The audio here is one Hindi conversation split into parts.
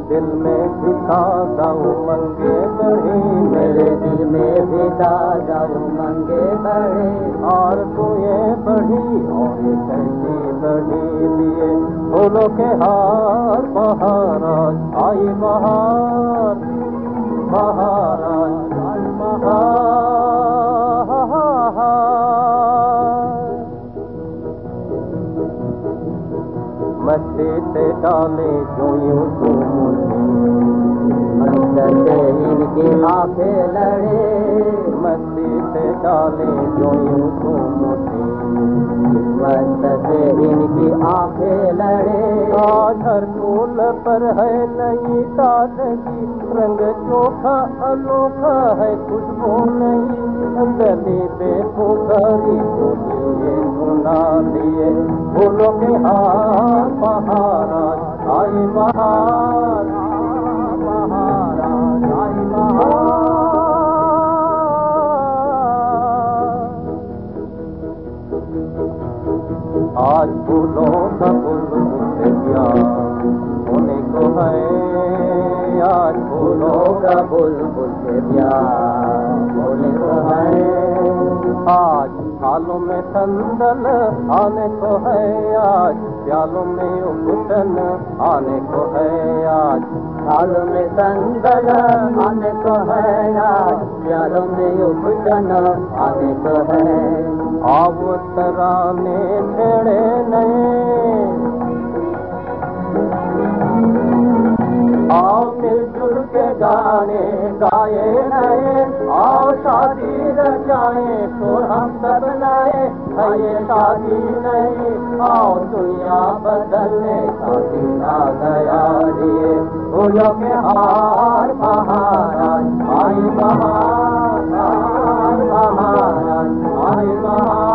दिल में भी ताज़ा उमंगे बढ़ी, मेरे दिल में भी ताज़ा उमंगे बढ़ी। और तू ये बढ़ी और ये कैसी बढ़ी लिए फूलों के हार बहार आई बहार, बहार आई बहार। मस्ती से डाले जो यूं तू मुझे, मंदिर से इनकी आंखें लड़े, मस्ती से डाले जो यूं तू मुझे, मंदिर से इनकी आंखें लड़े। आज हर फूल पर है नई ताजगी, रंग चोखा अनोखा है खुशबू नई, गली बेपुकारी जो दिए सुना दिए फूलों के हार बहार आई बहार, बहार आई बहार। आज फूलों का बुलबुल से प्यार होने को है, आज फूलों का बुलबुल से प्यार होने को है। आज थालों में संदल आने को है, आज प्यालों में उपटन आने को है, आज थालों में संदल आने को है, आज प्यालों में उपटन आने को है। आओ तराने छेड़े नए, आओ मिलजुल के गाने गाए नए, आओ शादी रचाए तो हम सब नए, ये शादी नहीं आओ दुनिया बदलने का दिन आ गया रे, फूलों के हार बहार आई बहार, बहार आई बहार।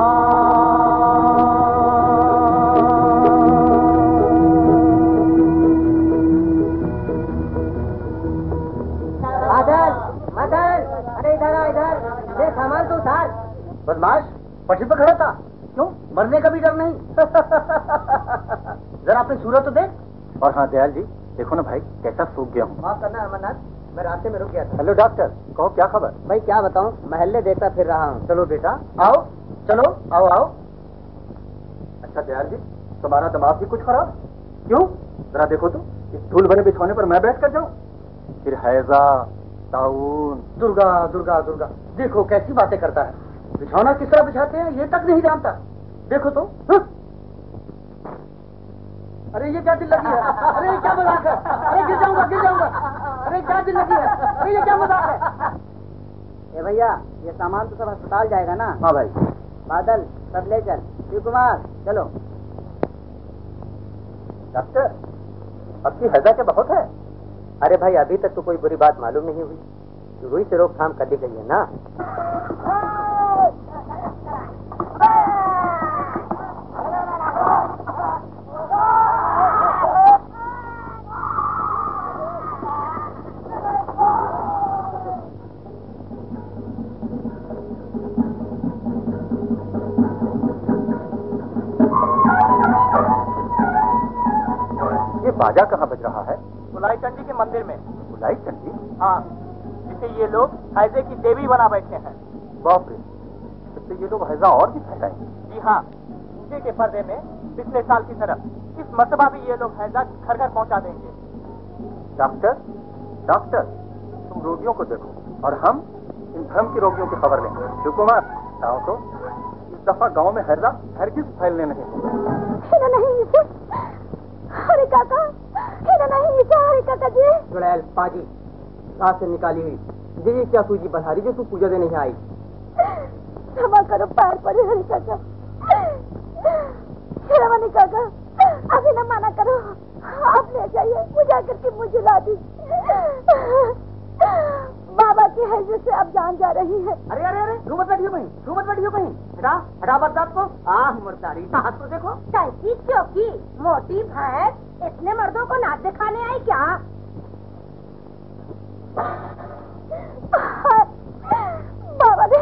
सामान तो उतार। बदमाश पटरी पर खड़ा था, क्यों? मरने का भी डर नहीं। जरा अपनी सूरत तो देख। और हाँ दयाल जी, देखो ना भाई कैसा सूख गया हूँ। माफ करना अमरनाथ, मैं रास्ते में रुक गया था। हेलो डॉक्टर, कहो क्या खबर? भाई क्या बताऊं, महल्ले देखता फिर रहा हूँ। चलो बेटा आओ, चलो आओ आओ। अच्छा दयाल जी, तुम्हारा दिमाग भी कुछ खराब? क्यों? जरा देखो तो, इस धूल भरे बिछौने पर मैं बैठ कर जाऊँ? फिर हैजा ताउन। दुर्गा दुर्गा दुर्गा, देखो कैसी बातें करता है। बिछौना किस तरह बिछाते हैं ये तक नहीं जानता। देखो तो। अरे ये क्या दिल लगी है? अरे ये क्या मजाक है? अरे गिर जाऊंगा गिर जाऊंगा। अरे क्या दिल लगी है? अरे ये क्या मजाक है? ए भैया, ये सामान तो सब अस्पताल जाएगा ना? हाँ भाई। बादल सब ले चल। शिव कुमार चलो। डॉक्टर, आपकी हैजा क्या बहुत है? अरे भाई अभी तक तो कोई बुरी बात मालूम नहीं हुई, शुरू ही से रोकथाम कर दी गई है ना। ये बाजा कहाँ बज रहा है? बुलाई चंडी के मंदिर में। बुलाई चंडी? हाँ, जिसे ये लोग हैजे की देवी बना बैठे हैं। बाप रे, इससे ये लोग हैजा और भी फैलाएंगे। जी हाँ, पूजे के पर्दे में पिछले साल की तरफ इस मरतबा भी ये लोग हैजा घर घर पहुंचा देंगे। डॉक्टर, डॉक्टर, तुम रोगियों को देखो और हम इन भ्रम के रोगियों की खबर लेंगे। शिव कुमार, बताओ तो, इस दफा गांव में हैजा हरगिज फैलने नहीं देंगे। नहीं इसे, अरे काका, नहीं इसे, अरे काका जी। चुड़ैल पाजी, रात से निकाली हुई ये क्या सूजी बधारी जो तू पूजा देने नहीं आई? क्षमा करो, पैर पड़े हरी काका। श्रवणी काका, अभी न माना करो, आप ले जाइए, पूजा करके मुझे ला दी। बाबा की हैजे से अब जान जा रही है। अरे अरे अरे, रू मत बैठियो कहीं, रू मत बैठियो कहीं। हटा हटा बरसात को। आह मुर्दारी, हाथ तो देखो। कैसी चौकी, मोटी भैंस, इतने मर्दों को नाच दिखाने आई क्या? बाबा ने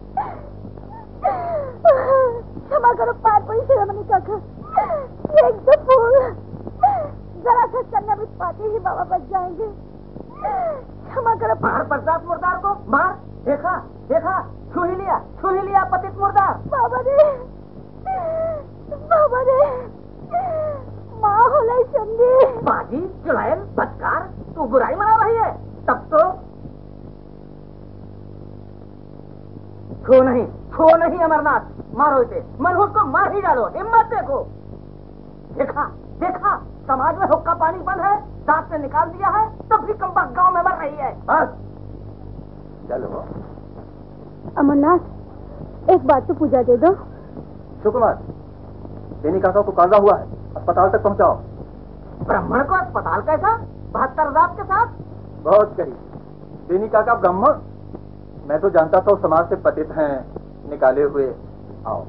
क्षमा करो, पैर पड़ी श्रवणी काका। एक दो फूल, जरा सा चलने में पाते ही बाबा बच जाएंगे। क्षमा करो। मार प्रताप मुर्दार को मार। देखा देखा, छू ही लिया पतित मुर्दार। बाबा रे माँ होलाई चंदी। बाजी चुड़ैल बदकार, तू बुराई मना रही है। तब तो छो नहीं अमरनाथ, मारो इसे, मनहूस को मार ही डालो। हिम्मत देखो। देखा समाज में हुक्का पानी बंद है, दांत से निकाल दिया है, तब भी कमबख्त गांव में मर रही है। बस चलो। अमरनाथ एक बात तो पूजा दे दो। सुकुमार, बेनी काका को कांदा हुआ है, अस्पताल तक पहुंचाओ। ब्राह्मण को अस्पताल कैसा? 72 जात के साथ? बहुत करीब। बेनी काका ब्राह्मण? मैं तो जानता था समाज से पतित हैं, निकाले हुए। आओ।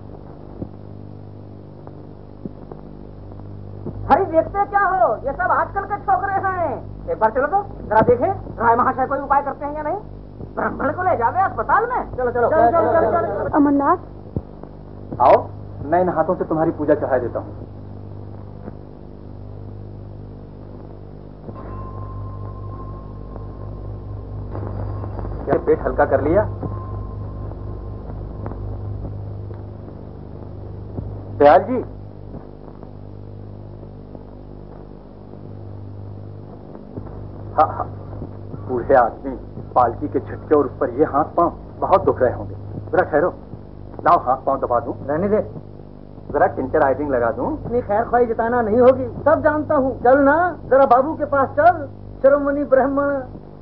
हरी देखते क्या हो, ये सब आजकल के छोकरे हैं। एक बार चलो तो जरा देखें राय महाशय कोई उपाय करते हैं या नहीं। ब्राह्मण को ले जावे अस्पताल में। चलो। अमरनाथ आओ, मैं इन हाथों से तुम्हारी पूजा चढ़ा देता हूँ। क्या पेट हल्का कर लिया? दयाल जी, हाँ, बूढ़े आदमी, पालकी के झटके और उस पर ये हाथ पांव, बहुत दुख रहे होंगे। जरा ठहरो, लाओ हाथ पांव दबा दूं। रहने दे, जरा टिंचर आइडिंग लगा दूं। इतनी खैर ख्वाही जताना नहीं होगी, सब जानता हूँ। चल ना, जरा बाबू के पास चल। शिरोमणि ब्राह्मण।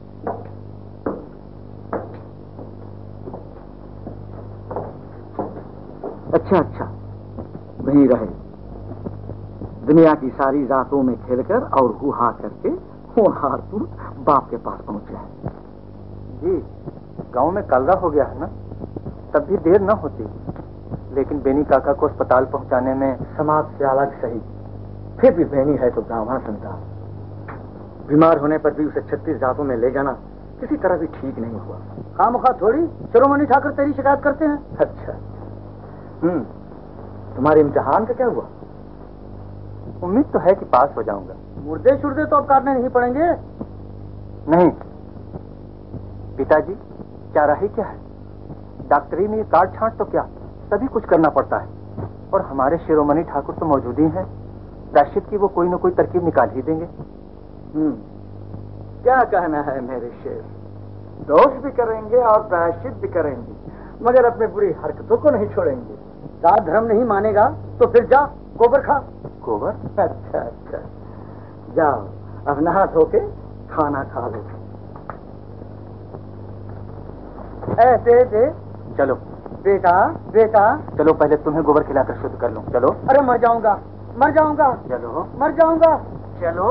अच्छा, वहीं रहे। दुनिया की सारी जातों में खेलकर और हुआ करके वो हाथू बाप के पास पहुंच गया। जी, गांव में कलरा हो गया है ना, तब भी देर न होती। लेकिन बेनी काका को अस्पताल पहुंचाने में समाज से अलग सही, फिर भी बेनी है तो ब्राह्मण संतान। बीमार होने पर भी उसे 36 जातों में ले जाना किसी तरह भी ठीक नहीं हुआ। खामखा थोड़ी शिरोमणि ठाकुर तेरी शिकायत करते हैं। अच्छा, तुम्हारे इम्तिहान का क्या हुआ? उम्मीद तो है कि पास हो जाऊंगा। मुर्दे शुर्दे तो अब काटने नहीं पड़ेंगे। नहीं पिताजी, चारा ही क्या है? डॉक्टरी में ये काट छांट तो क्या, सभी कुछ करना पड़ता है। और हमारे शिरोमणि ठाकुर तो मौजूद ही हैं, प्रायश्चित की वो कोई न कोई तरकीब निकाल ही देंगे। क्या कहना है मेरे शेर, दोष भी करेंगे और प्रायश्चित भी करेंगे, मगर अपनी बुरी हरकतों को नहीं छोड़ेंगे। जात धर्म नहीं मानेगा तो फिर जा गोबर खा। गोबर? अच्छा, जाओ अब नहा धो के खाना खा लो। ऐसे दे। चलो बेटा चलो, पहले तुम्हें गोबर खिलाकर शुद्ध कर लूं। चलो। अरे मर जाऊंगा। चलो।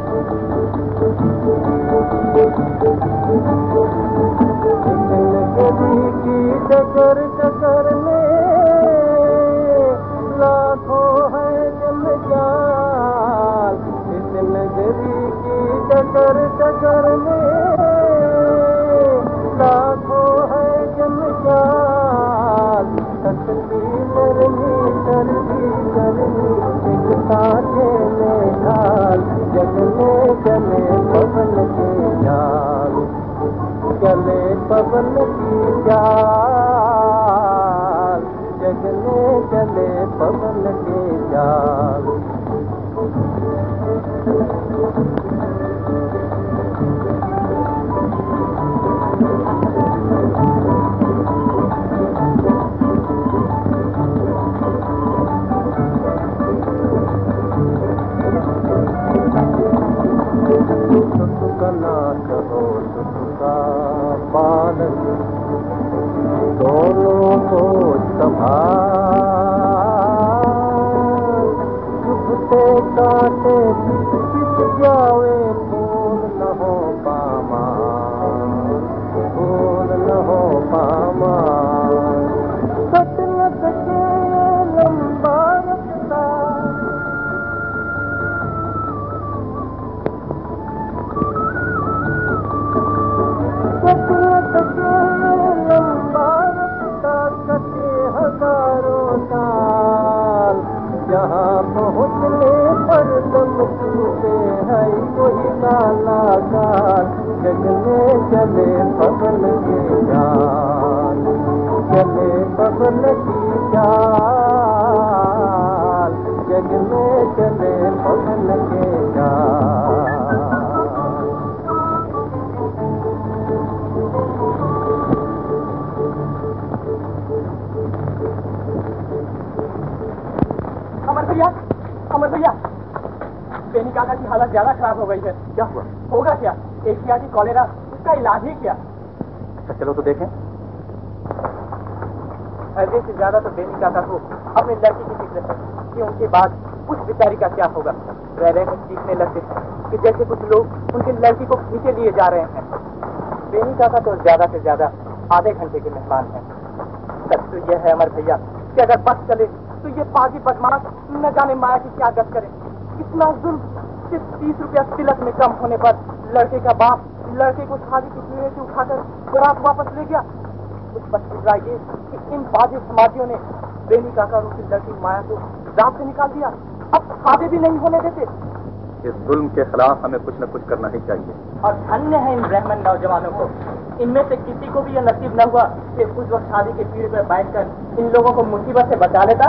डगर डगर में लाखों है जंजाल, इस नगरी की डगर डगर में लाखों है जंजाल। सकती नरमी करती करनी एक सांचे में ढाल, जगने चले पवन के जाल, चले पवन की चाल, जगने चले पवन के जाल। नाच हो सुखा पालन, दोनों को संभाल, चुभते काटे किस जावे फूल न हो पामार, फूल न हो पामार। सट न सके लंबा रखता, हजारों साल, जहाँ पहुँचने पर दम टूटे है कोई काला काल, जगने चले पवन के जाल, चले पवन की चाल, जगने चले पवन के जाल। अमर भैया, बेनी काका की हालत ज्यादा खराब हो गई है। क्या हुआ? होगा क्या? एशियाटी कॉलेरा, उसका इलाज ही क्या? अच्छा चलो तो देखें। हृदय से ज्यादा तो बेनी काका को अपनी लड़की की फिक्र है कि उनके बाद उस बेचारी का क्या होगा। रह रहे सीखने लगते हैं कि जैसे कुछ लोग उनकी लड़की को खींचे लिए जा रहे हैं। बेनी काका तो ज्यादा से ज्यादा आधे घंटे के मेहमान हैं। सच तो यह है अमर भैया कि अगर बस चले तो ये पागी बदमाश न जाने माया की क्या गत करे। इतना जुल्म, सिर्फ 30 रुपया तिलक में कम होने पर लड़के का बाप लड़के को शादी की पीढ़ी से उठाकर बारात वापस ले गया। कुछ बदकिरदार ये कि इन बाजी समाजियों ने बेनी काका और उसकी लड़की माया को जान से निकाल दिया। अब शादी भी नहीं होने देते। इस जुल्म के खिलाफ हमें कुछ न कुछ करना ही चाहिए। और धन्य है इन ब्राह्मण नौजवानों को, इनमें से किसी को भी यह नसीब न हुआ कि उस वक्त शादी के पीढ़ी पर बैठकर इन लोगों को मुसीबत से बचा लेता।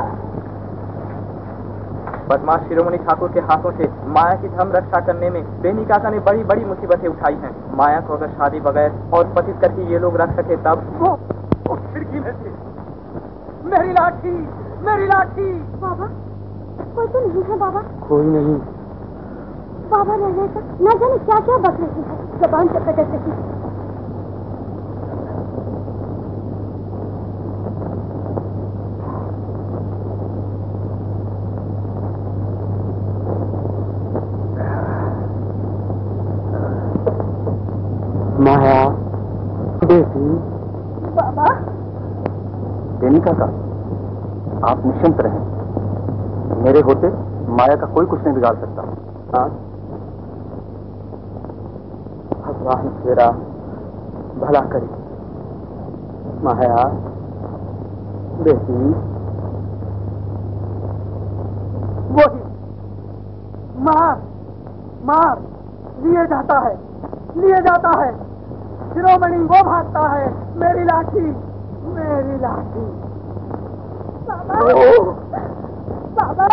बदमाश शिरोमणि ठाकुर के हाथों से माया की धर्म रक्षा करने में बेनी काका ने बड़ी बड़ी मुसीबतें उठाई हैं। माया को अगर शादी बगैर और पतित करके ये लोग रख सके तब। वो खिड़की में से मेरी लाठी, मेरी लाठी। बाबा कोई तो नहीं है बाबा? कोई नहीं। बाबा रहने का न जाने क्या क्या बक रही है, जबान से कटक रही है। माया बेटी। बाबा बेनी काका, आप निश्चिंत रहें। मेरे होते माया का कोई कुछ नहीं बिगाड़ सकता। हाँ, भगवान तेरा भला करे। माया बेटी। वही मार मार लिए जाता है, लिए जाता है। शिरोमणि वो भागता है। मेरी लाठी, मेरी लाठी। बाबा बाबा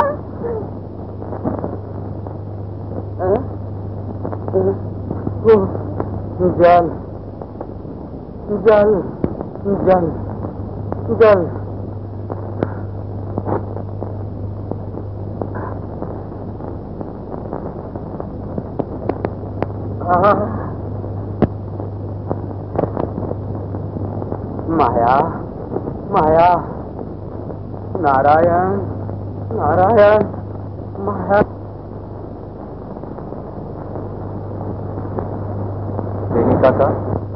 जल जल जल जल। माया माया नारायण नारायण माया काका,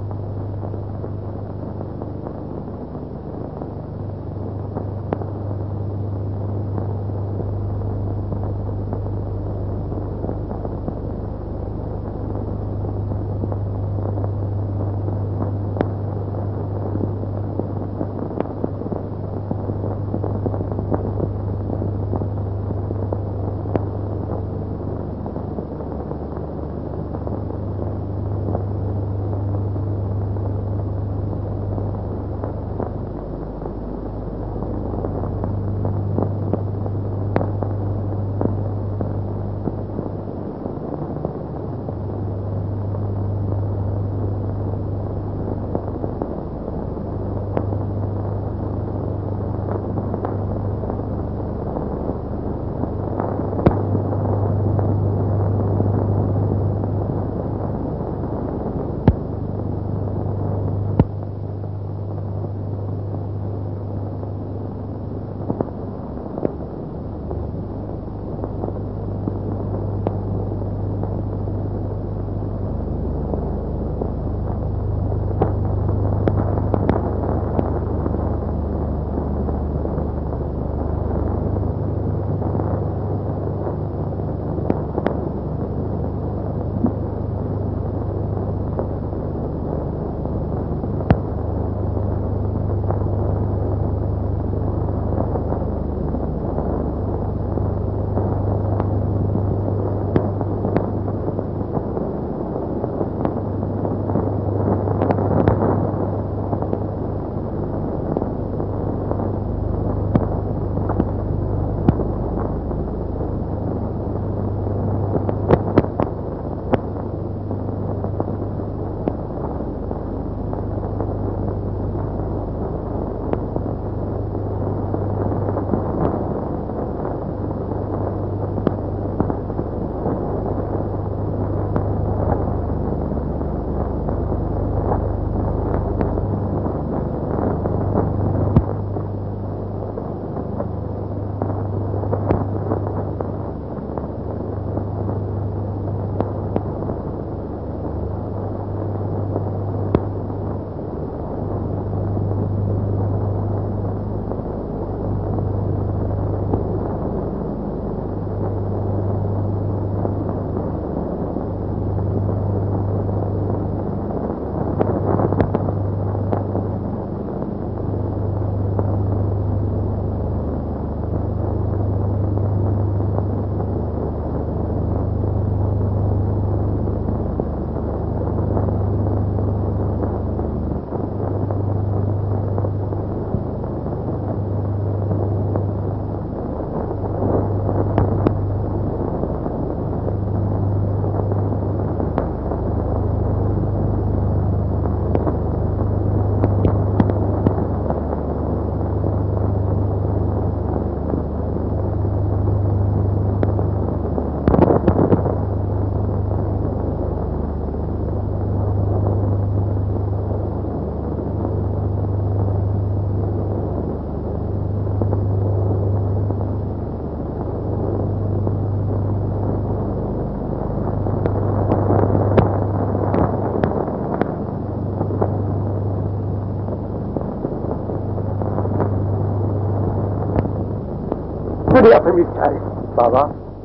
बढ़िया प्रमित है बाबा,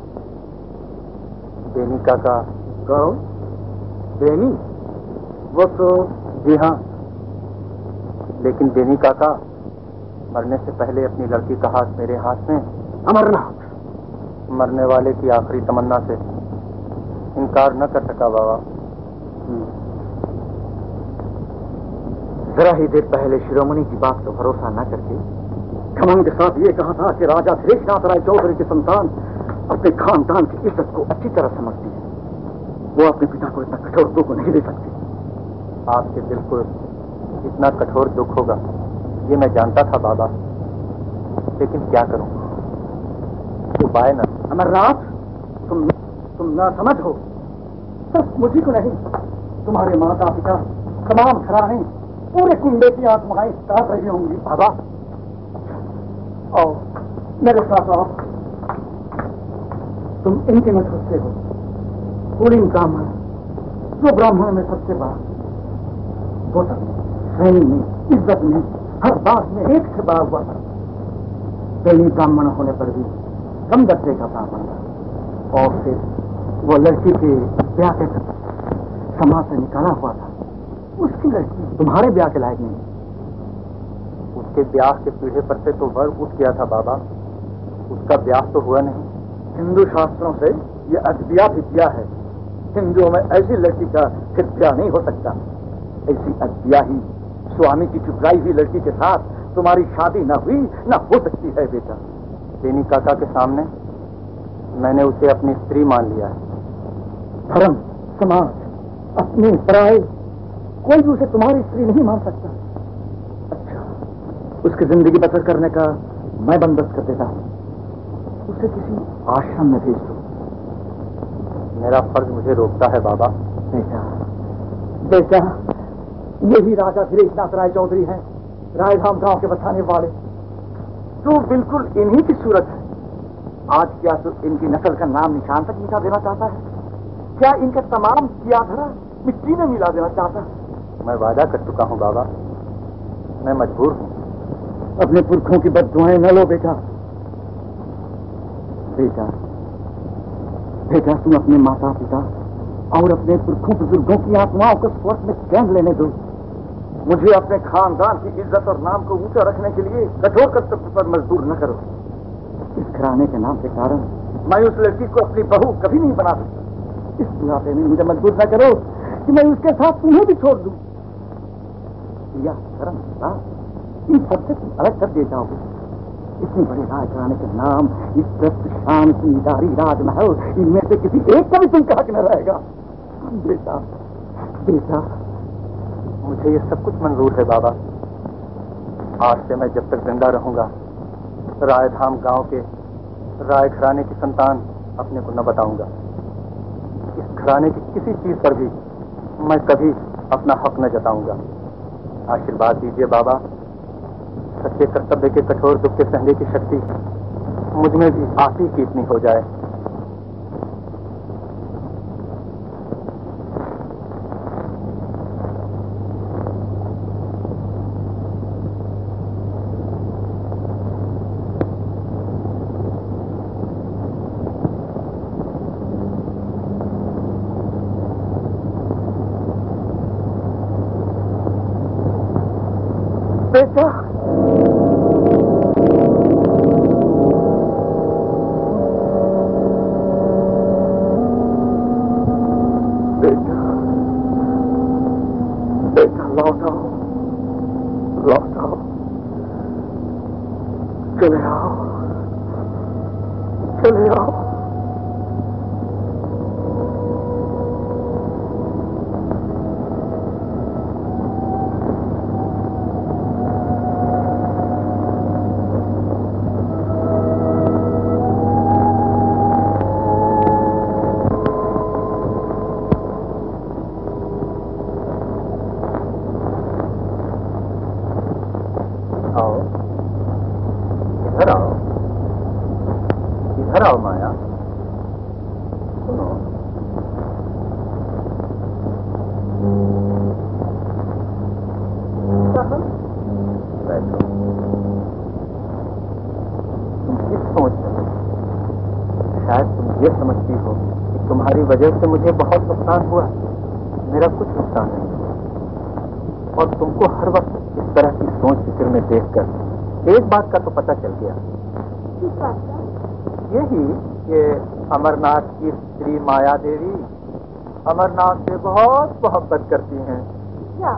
बेनी काका। कहो बेनी? वो तो जी हाँ, लेकिन बेनी काका मरने से पहले अपनी लड़की का हाथ मेरे हाथ में। अमरनाथ मरने वाले की आखिरी तमन्ना से इनकार न कर सका बाबा। जरा ही देर पहले शिरोमणि की बात का भरोसा न करके घमंड के साथ ये कहा था कि राजा सुरेशनाथ राय चौधरी की संतान अपने खानदान की इज्जत को अच्छी तरह समझती है। वो अपने पिता को इतना कठोर दुख नहीं दे सकती। आपके दिल को इतना कठोर दुख होगा ये मैं जानता था बाबा, लेकिन क्या करूं, उपाय न। अमरनाथ, तुम ना समझ हो। सिर्फ मुझी को नहीं, तुम्हारे माता पिता, तमाम घराने, पूरे कुंबे की आत्माएं काट रही होंगी। बाबा आओ मेरे साथ आओ। तुम इनके में सबसे हो, कुलीन ब्राह्मण, जो ब्राह्मण में सबसे बड़ा, होटल में, श्रेणी में, इज्जत में, हर बात में एक से बड़ा हुआ था। कई ब्राह्मण होने पर भी कम दर्जे का ब्राह्मण था। और फिर वो लड़की के ब्याह के समाज से निकाला हुआ था। उसकी लड़की तुम्हारे ब्याह के लायक नहीं। उसके ब्याह के पीढ़े पर से तो वर उठ गया था बाबा, उसका ब्याह तो हुआ नहीं। हिंदू शास्त्रों से ये अद्विया भी ब्याह है। हिंदुओं में ऐसी लड़की का फिर ब्याह नहीं हो सकता। ऐसी अद्विया ही स्वामी की ठुकराई हुई लड़की के साथ तुम्हारी शादी न हुई न हो सकती है बेटा। बेनी काका के सामने मैंने उसे अपनी स्त्री मान लिया है। धर्म, समाज, अपने पराये, कोई भी उसे तुम्हारी स्त्री नहीं मान सकता। अच्छा, उसकी जिंदगी बसर करने का मैं बंदोबस्त कर देता हूँ। उसे किसी आश्रम में भेज दो। मेरा फर्ज मुझे रोकता है बाबा। बेटा, बेटा, यही राजा धीरेशनाथ राय चौधरी हैं, रायधाम गांव के बसाने वाले। तो बिल्कुल इन्हीं की सूरत है। आज क्या तो इनकी नस्ल का नाम निशान तक मिटा देना चाहता है? क्या इनका तमाम किया धरा मिट्टी में मिला देना चाहता है? मैं वादा कर चुका हूँ बाबा, मैं मजबूर हूँ। अपने पुरखों की बद्दुआएं न लो बेटा। बेटा, बेटा, तुम अपने माता पिता और अपने पुरखों बुजुर्गों की आत्माओं को स्वर्ग में चैन लेने दो। मुझे अपने खानदान की इज्जत और नाम को ऊंचा रखने के लिए कठोर कर्तव्य पर मजबूर न करो। इस घराने के नाम के कारण मैं उस लड़की को अपनी बहू कभी नहीं बना सकता। इस बुढ़ापे में मुझे मजबूर न करो कि मैं उसके साथ तुम्हें भी छोड़ दूं। या धर्म, इन सबसे तुम अलग कर दे जाओगे। इतने बड़े राज घराने के नाम, इज्जत, शांति, दारी, राजमहल, इनमें से किसी एक का भी तुमका हक न रहेगा। बेटा, बेटा, मुझे ये सब कुछ मंजूर है बाबा। आज से मैं जब तक जिंदा रहूंगा रायधाम गांव के राय घराने की संतान अपने को न बताऊंगा। इस घराने की किसी चीज पर भी मैं कभी अपना हक न जताऊंगा। आशीर्वाद दीजिए बाबा, सच्चे कर्तव्य के कठोर दुख के सहने की शक्ति मुझ में भी आप ही की इतनी हो जाए। बेटा, बेटा, बेटा, लौट आओ, लौट आओ, चले आओ, चले आओ। वजह से मुझे बहुत नुकसान हुआ। मेरा कुछ नुकसान नहीं हुआ। और तुमको हर वक्त इस तरह की सोच फिक्र में देखकर एक बात का तो पता चल गया। किस बात का? यही कि अमरनाथ की स्त्री माया देवी अमरनाथ से बहुत मोहब्बत करती हैं। क्या?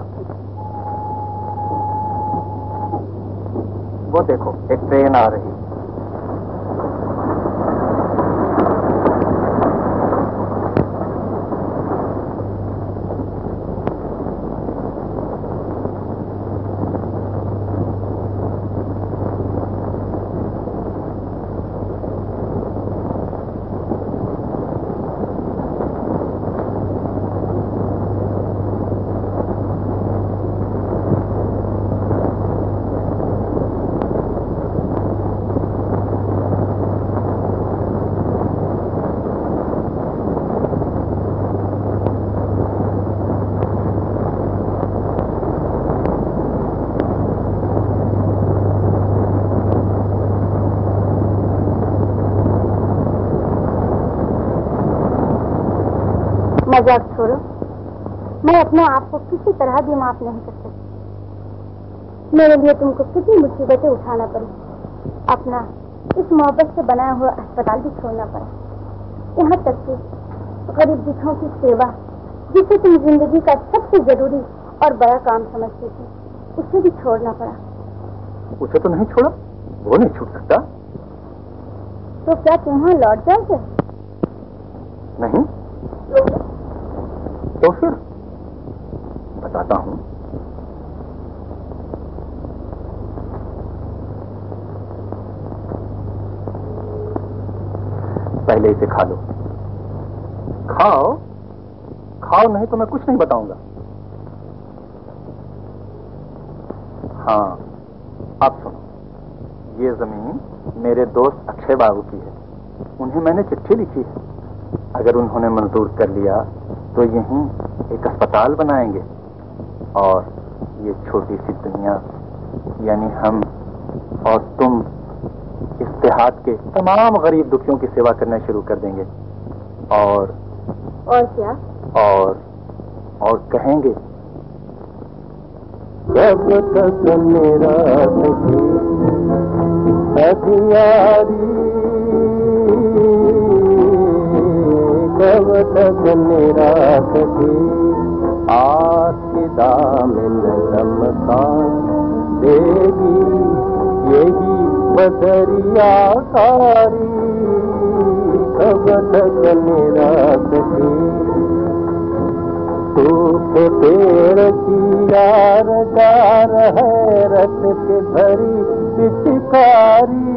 वो देखो, एक ट्रेन आ रही। मजाक छोड़ो, मैं अपने आप को किसी तरह भी माफ नहीं कर सकती। मेरे लिए तुमको कितनी मुसीबतें उठाना पड़ी, अपना इस मोहब्बत से बनाया हुआ अस्पताल भी छोड़ना पड़ा, यहाँ तक कि गरीब दुखों की सेवा, जिसे तुम जिंदगी का सबसे जरूरी और बड़ा काम समझती थी, उसे भी छोड़ना पड़ा। उसे तो नहीं छोड़ा, वो नहीं छूट सकता। तो क्या तुम वहां लौट जाओगे? नहीं। तो फिर बताता हूं। पहले इसे खा लो। खाओ खाओ, नहीं तो मैं कुछ नहीं बताऊंगा। हाँ, अब सुनो, ये जमीन मेरे दोस्त अक्षय बाबू की है। उन्हें मैंने चिट्ठी लिखी है, अगर उन्होंने मंजूर कर लिया तो यहीं एक अस्पताल बनाएंगे और ये छोटी सी दुनिया, यानी हम और तुम, इस देहात के तमाम गरीब दुखियों की सेवा करना शुरू कर देंगे। और क्या? और कहेंगे, जब तक मेरा अधियारी, जब तक मेरा आपके दामन लमका देगी यही बदरिया कारी, जब तक मेरा सूख पेड़ की यार डार है, रत के भरी पिचकारी,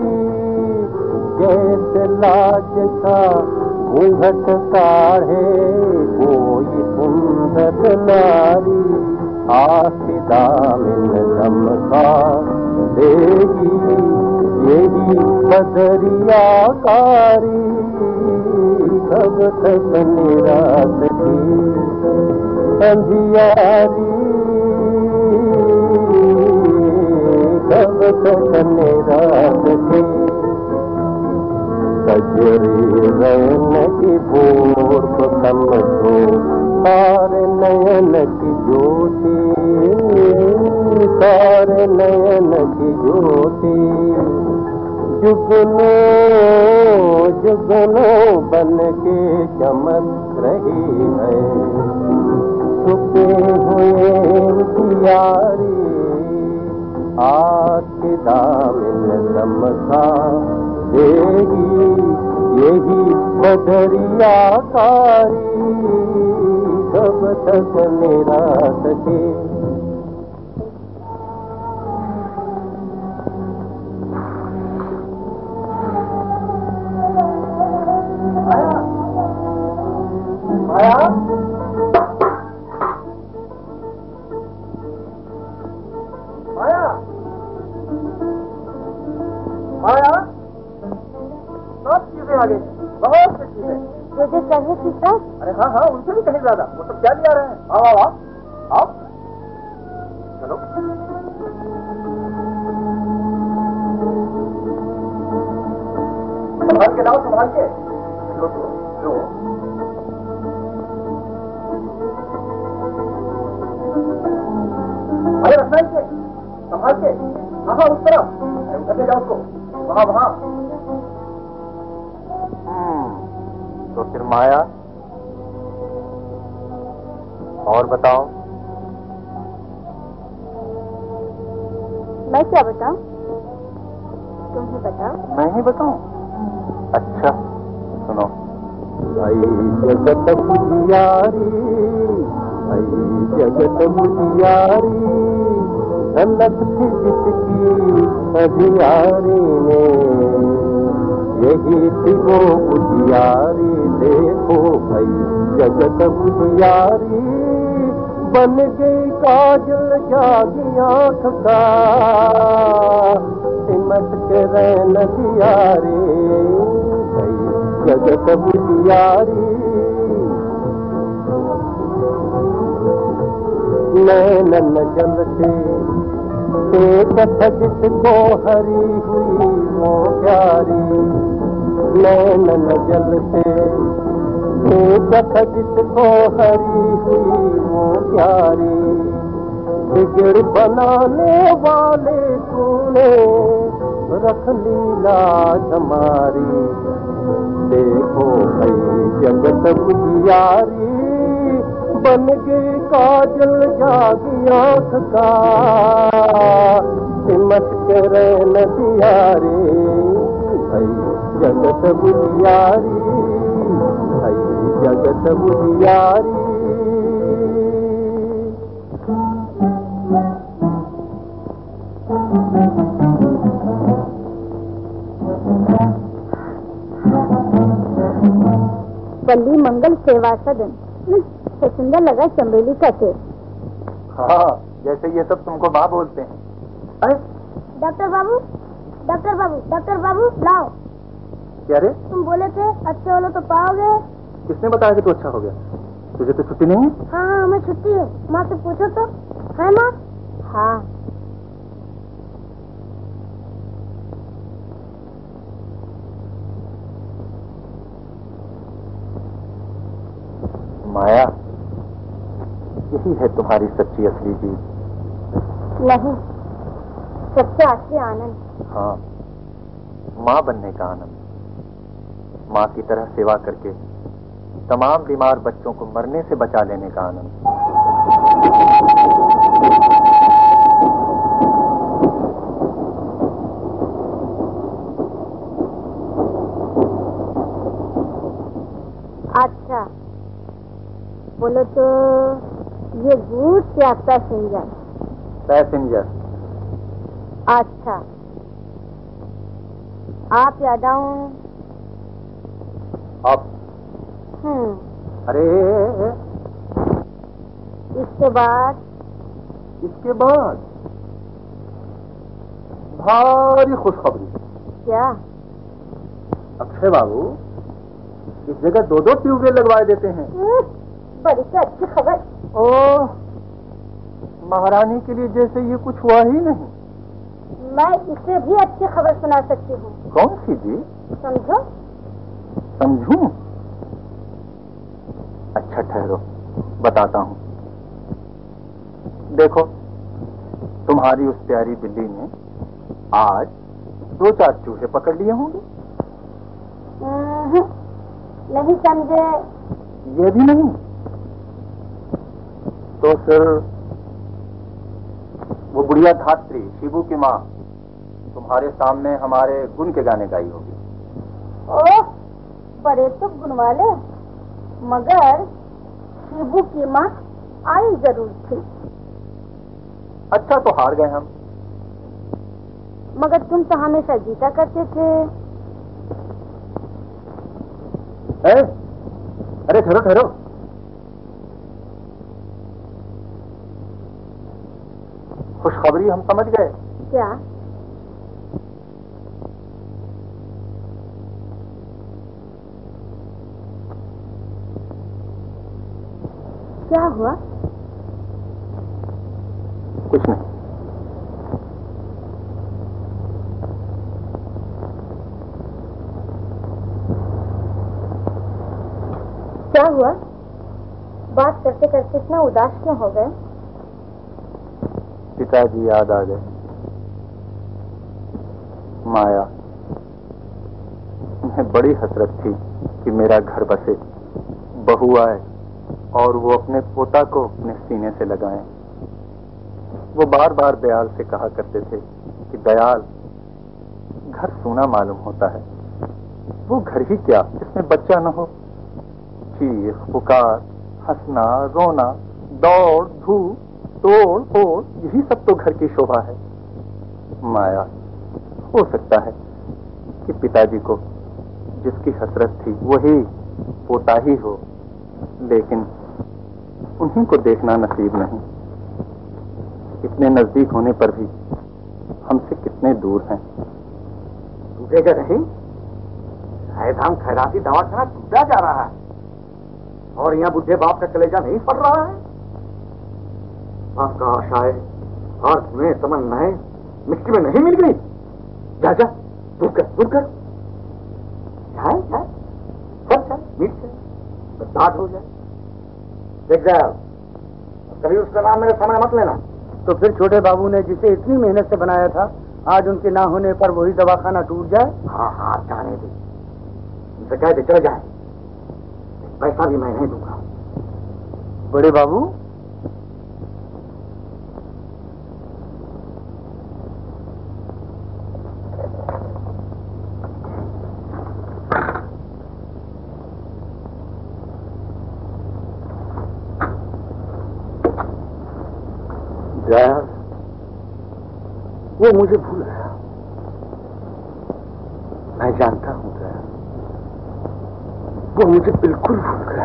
जैसे लाज का घूंघट काढ़े कोई सुंदर नारी, आके दामन लमका देगी यही बदरिया कारी, कब तक निराश अंधियारी, कब तक निराश कजरी रैन की भोर को समझो, सारे नयन की ज्योति, सारे नयन की ज्योति, जुगनू जुगनू बन के चमक रही है, छुपे हुए प्यारी, आपके दामन लमका देगी यही बदरिया कारी, कब तक मेरा सके। माया, माया, माया, सब चीजें आ गई, बहुत सी चीजें। जो चाहिए थी सब? अरे हाँ हाँ, उनसे भी कहीं ज्यादा। वो सब क्या लिया रहे हैं? आओ आओ आओ आओ, चलो। संभाल के लाओ, संभाल के लो, लो। अरे रखना इसे, संभाल के। हाँ हाँ, उस तरफ। अरे उधर ले जाओ उसको, वहाँ वहाँ। तो फिर माया, और बताओ। मैं क्या बताऊं? तुम ही बताओ। मैं ही बताऊं? अच्छा सुनो। भाई जगत बुझियारी, भाई जगत बुझियारी, झलक थी जिसकी अधियारी में, यही थी वो बुझियारी। देखो भाई जगत बुझियारी, बन गई काजल जागी आँख का, सिमट के रैन दियारी, भाई जगत बुझियारी। नैनन जलते एक जिसको हरी हुई वो प्यारी, नैनन जलते जख जिसको हरी हुई वो प्यारी, बिगड़ बनाने वाले तूने रख ली लाज हमारी। देखो भई जगत बुझियारी, बन गई काजल जागी आँख का, सिमट के रहन दिया रे भई जगत बुझियारी, भई जगत बुझियारी। वल्ली मंगल सेवा सदन, तो सुंदर लगा चमेली का शेर। हाँ, जैसे ये सब तुमको माँ बोलते हैं। अरे डॉक्टर बाबू, डॉक्टर बाबू, डॉक्टर बाबू लाओ। क्या रे, तुम बोले थे अच्छे वालों तो पाओगे। किसने बताया कि तू अच्छा हो गया? तुझे तो छुट्टी नहीं है? हाँ हाँ, हमें छुट्टी है। माँ से पूछो तो। है माँ? हाँ। माया, यही है तुम्हारी सच्ची असली जीत। नहीं, सच्चा असली आनंद। हाँ, माँ बनने का आनंद, माँ की तरह सेवा करके तमाम बीमार बच्चों को मरने से बचा लेने का आनंद। अच्छा बोलो तो ये गुड या पैसेंजर? पैसेंजर। अच्छा, आप या डाउन? अब अरे इसके बाद? इसके बाद भारी खुशखबरी। क्या? अक्षय बाबू इस जगह 2-2 ट्यूबवेल लगवाए देते हैं। बड़ी से अच्छी खबर। ओह, महारानी के लिए जैसे ये कुछ हुआ ही नहीं। मैं इसे भी अच्छी खबर सुना सकती हूँ। कौन सी जी? समझो। समझूं? अच्छा ठहरो, बताता हूँ। देखो, तुम्हारी उस प्यारी बिल्ली ने आज 2-4 चूहे पकड़ लिए होंगे। नहीं समझे? ये भी नहीं तो फिर वो बुढ़िया धात्री शिबू की माँ तुम्हारे सामने हमारे गुण के गाने गाई होगी। ओह, बड़े तो गुण वाले, मगर शिबू की माँ आई जरूर थी। अच्छा, तो हार गए हम। मगर तुम तो हमेशा जीता करते थे। अरे ठहरो ठहरो, खुशखबरी हम समझ गए। क्या? क्या हुआ? कुछ नहीं। क्या हुआ? बात करते करते इतना उदास क्यों हो गए? पिताजी याद आ गए। माया, उन्हें बड़ी हसरत थी कि मेरा घर बसे, बहू आए और वो अपने पोता को अपने सीने से लगाएं। वो बार बार दयाल से कहा करते थे कि दयाल, घर सूना मालूम होता है। वो घर ही क्या जिसमें बच्चा न हो। चीख पुकार, हंसना रोना, दौड़ धूप, तोड़ फोड़, यही सब तो घर की शोभा है। माया, हो सकता है कि पिताजी को जिसकी हसरत थी वही पोता ही हो, लेकिन उन्हीं को देखना नसीब नहीं। इतने नजदीक होने पर भी हमसे कितने दूर हैं। टूटेगा नहीं? हैदाम खैराती दवाखाना टूटा जा रहा है और यहाँ बुढ़े बाप का कलेजा नहीं पड़ रहा है। आकाश आए, अर्थ में तमन्नाएं मिट्टी में नहीं मिल गई। जा जा, दूर कर, दूर कर। चाय चाय, सब चाय, मीठ चाय, तो बात हो जाए। देख जाए कभी उसका नाम मेरे सामने मत लेना। तो फिर छोटे बाबू ने जिसे इतनी मेहनत से बनाया था, आज उनके ना होने पर वही दवाखाना टूट जाए। हाँ हाँ जाने दे, उनसे कह दे चले जाए, पैसा भी मैं नहीं दूंगा। बड़े बाबू गया, वो मुझे भूल गया। मैं जानता हूं गया, वो मुझे बिल्कुल भूल गया।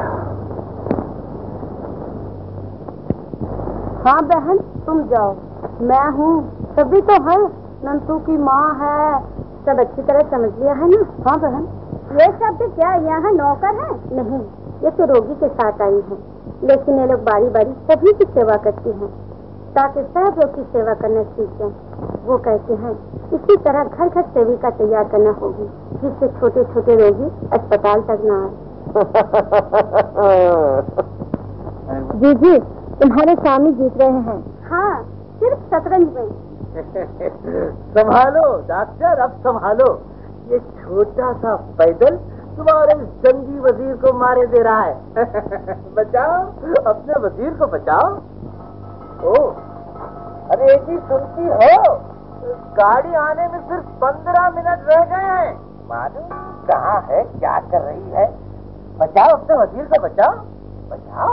हाँ बहन तुम जाओ, मैं हूँ, सभी तो है, नंतू की माँ है, सब अच्छी तरह समझ लिया है ना। हाँ बहन। ये शब्द क्या यहाँ नौकर है? नहीं, ये तो रोगी के साथ आई है, लेकिन ये लोग बारी बारी सभी की सेवा करती हैं ताकि सब लोग की सेवा करना सीख जाए। वो कहते हैं इसी तरह घर घर सेविका तैयार करना होगी, जिससे छोटे छोटे रोगी अस्पताल तक न आए। जी जी, तुम्हारे स्वामी जीत रहे हैं। हाँ, सिर्फ शतरंज में। संभालो डॉक्टर, अब संभालो। ये छोटा सा पैदल तुम्हारे जंगी वजीर को मारे दे रहा है। बचाओ, अपने वजीर को बचाओ। ओ, अरे एक ही सुनती हो, गाड़ी आने में सिर्फ 15 मिनट रह गए हैं। मालूम कहाँ है, क्या कर रही है? बचाओ, अपने वजीर को बचाओ, बचाओ।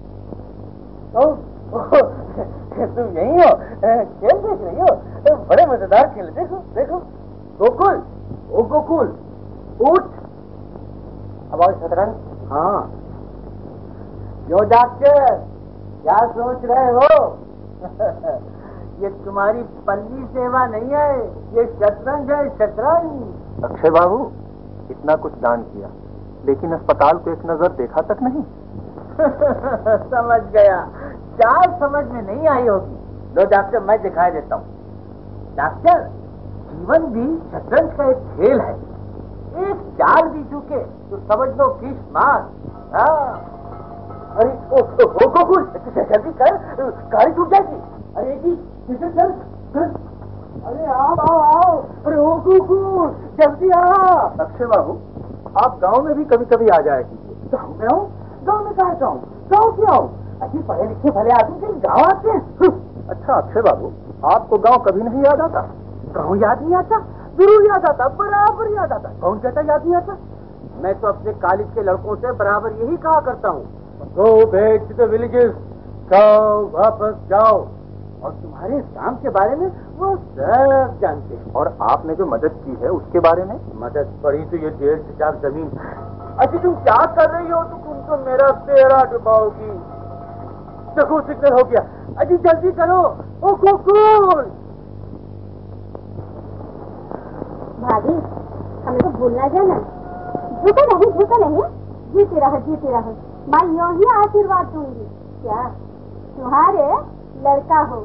तुम यही हो, खेल देख रही हो? बड़े मजेदार खेल, देखो देखो। गोकुल, ओ गोकुल, उठ। अब और शतरंज। हाँ, क्यों डॉक्टर, क्या सोच रहे हो? ये तुम्हारी पल्ली सेवा नहीं है, ये शतरंज है, शतरंज। अक्षय बाबू, इतना कुछ दान किया, लेकिन अस्पताल को एक नजर देखा तक नहीं। समझ गया, चाल समझ में नहीं आई होगी। लो डॉक्टर, मैं दिखाई देता हूँ। डॉक्टर, जीवन भी शतरंज का एक खेल है, एक चाल भी चूके तो समझ लो 20 मार्क। हाँ, अरे ओ गोकुल, जल्दी कर, गाड़ी टूट जाएगी। अरे जी, चल चल। अरे आओ आओ आओ, अरे ओ गोकुल, जल्दी आओ। अक्षय बाबू, आप गांव में भी कभी कभी आ जाया कीजिए। गाँव में आऊँ? गाँव में कहाँ जाऊँ? गाँव क्यों आऊँ? अभी पढ़े लिखे भले आदमी कहीं गाँव आते हैं। अच्छा अक्षय बाबू, आपको गांव कभी नहीं याद आता? गाँव याद नहीं आता? जरूर याद आता, बराबर याद आता। कौन कहता याद नहीं आता? मैं तो अपने कॉलेज के लड़कों से बराबर यही कहा करता हूँ, go back to the villages, जाओ वापस जाओ। और तुम्हारे काम के बारे में वो सब जानते हैं। और आपने जो मदद की है उसके बारे में? मदद पड़ी तो ये 1.5 चाक जमीन। अजी तुम क्या कर रही हो? तुम तो मेरा बेड़ा डुबाओगी। देखो सिग्नल हो गया, अजी जल्दी करो। ओ गोकुल, भाभी हमें तो भूलना जाना। झूठे नहीं, जीते रहो। मैं यूं ही आशीर्वाद दूंगी। क्या तुम्हारे लड़का हो?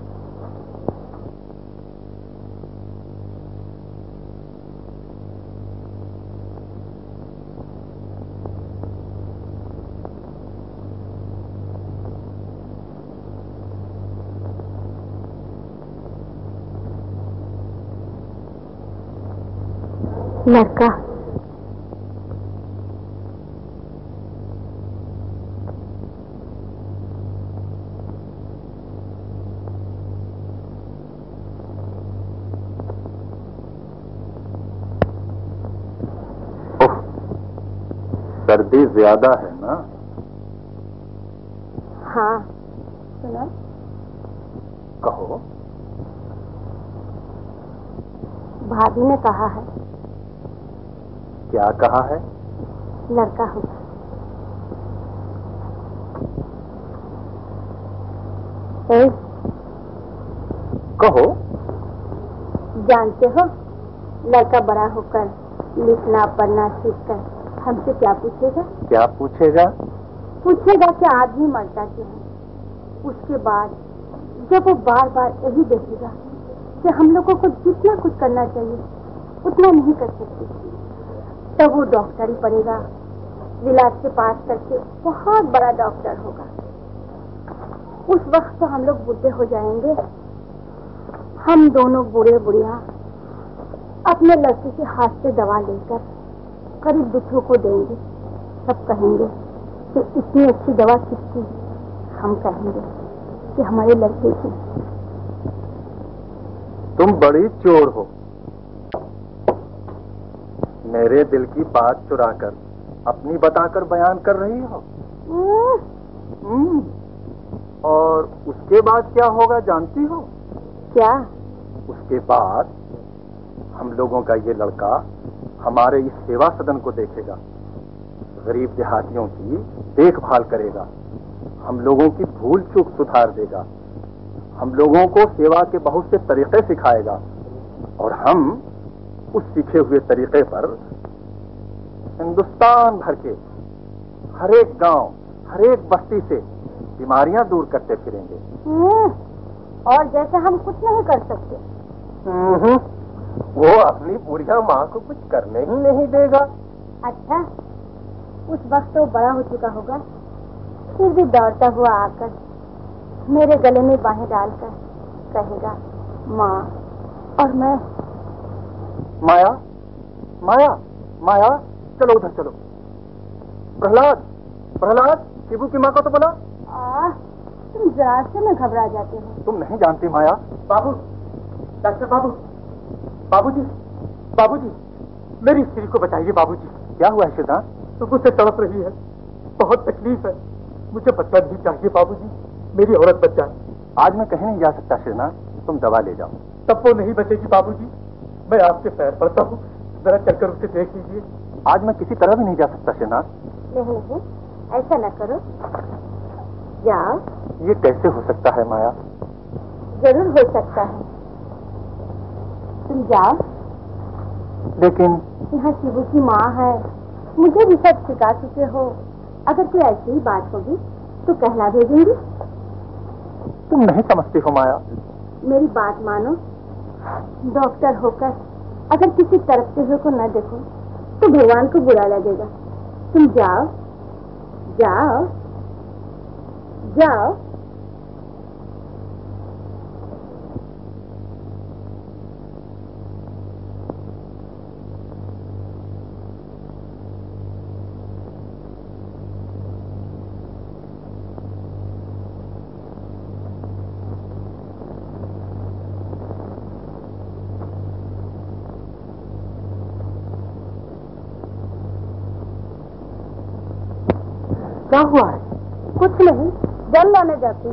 लड़का सर्दी ज्यादा है ना? हाँ, सुनो। कहो। भाभी ने कहा है। क्या कहा है? लड़का हो। कहो। जानते हो, लड़का बड़ा होकर लिखना पढ़ना सीखकर हमसे क्या पूछेगा? क्या पूछेगा? पूछेगा कि आदमी मरता क्यों है। उसके बाद जब वो बार बार यही देखेगा कि हम लोगों को जितना कुछ करना चाहिए उतना नहीं कर सकते, तब वो डॉक्टरी पढ़ेगा, विलास से पास करके बहुत बड़ा डॉक्टर होगा। उस वक्त तो हम लोग बूढ़े हो जाएंगे। हम दोनों बूढ़े बुढ़िया अपने लड़के के हाथ से दवा लेकर करीब दूसरों को देंगे। सब कहेंगे कि इतनी अच्छी दवा किसकी, हम कहेंगे कि हमारे लड़के की। तुम बड़ी चोर हो, मेरे दिल की बात चुराकर अपनी बताकर बयान कर रही हो। और उसके बाद क्या होगा जानती हो? क्या? उसके बाद हम लोगों का ये लड़का हमारे इस सेवा सदन को देखेगा, गरीब देहातियों की देखभाल करेगा, हम लोगों की भूल चूक सुधार देगा, हम लोगों को सेवा के बहुत से तरीके सिखाएगा और हम उस सीखे हुए तरीके पर हिंदुस्तान भर के हर एक गांव, हर एक बस्ती से बीमारियां दूर करते फिरेंगे। और जैसे हम कुछ नहीं कर सकते। वो अपनी बुढ़िया माँ को कुछ करने ही नहीं देगा। अच्छा, उस वक्त तो बड़ा हो चुका होगा, फिर भी दौड़ता हुआ आकर मेरे गले में बाहें डालकर कहेगा, माँ। और मैं, माया माया माया, चलो उधर चलो। प्रहलाद प्रहलाद, शिबू की माँ को तो बोला। तुम जरा से में घबरा जाते हो। तुम नहीं जानती माया। बाबू, डॉक्टर बाबू, बाबूजी, बाबूजी, मेरी स्त्री को बताइए बाबूजी। क्या हुआ है सिद्धांत? तो मुझसे तड़प रही है, बहुत तकलीफ है, मुझे बच्चा नहीं चाहिए बाबूजी, मेरी औरत बच्चा है। आज मैं कहीं नहीं जा सकता श्रीनाथ, तुम दवा ले जाओ। तब वो नहीं बचेगी बाबूजी, मैं आपके पैर पड़ता हूँ, जरा चलकर उसे देख लीजिए। आज मैं किसी तरह भी नहीं जा सकता श्रीनाथ। नहीं नहीं, ऐसा न करो, जाओ। ये कैसे हो सकता है माया? जरूर हो सकता है, तुम जाओ। लेकिन यहाँ शिबू की माँ है, मुझे भी सब सिखा चुके हो, अगर कोई ऐसी ही बात होगी तो कहला भेजूंगी। तुम नहीं समझती हो माया। मेरी बात मानो, डॉक्टर होकर अगर किसी तरफते हुए को न देखो तो भगवान को बुरा लगेगा। तुम जाओ जाओ जाओ। क्या हुआ है? कुछ नहीं, जल लाने जाती।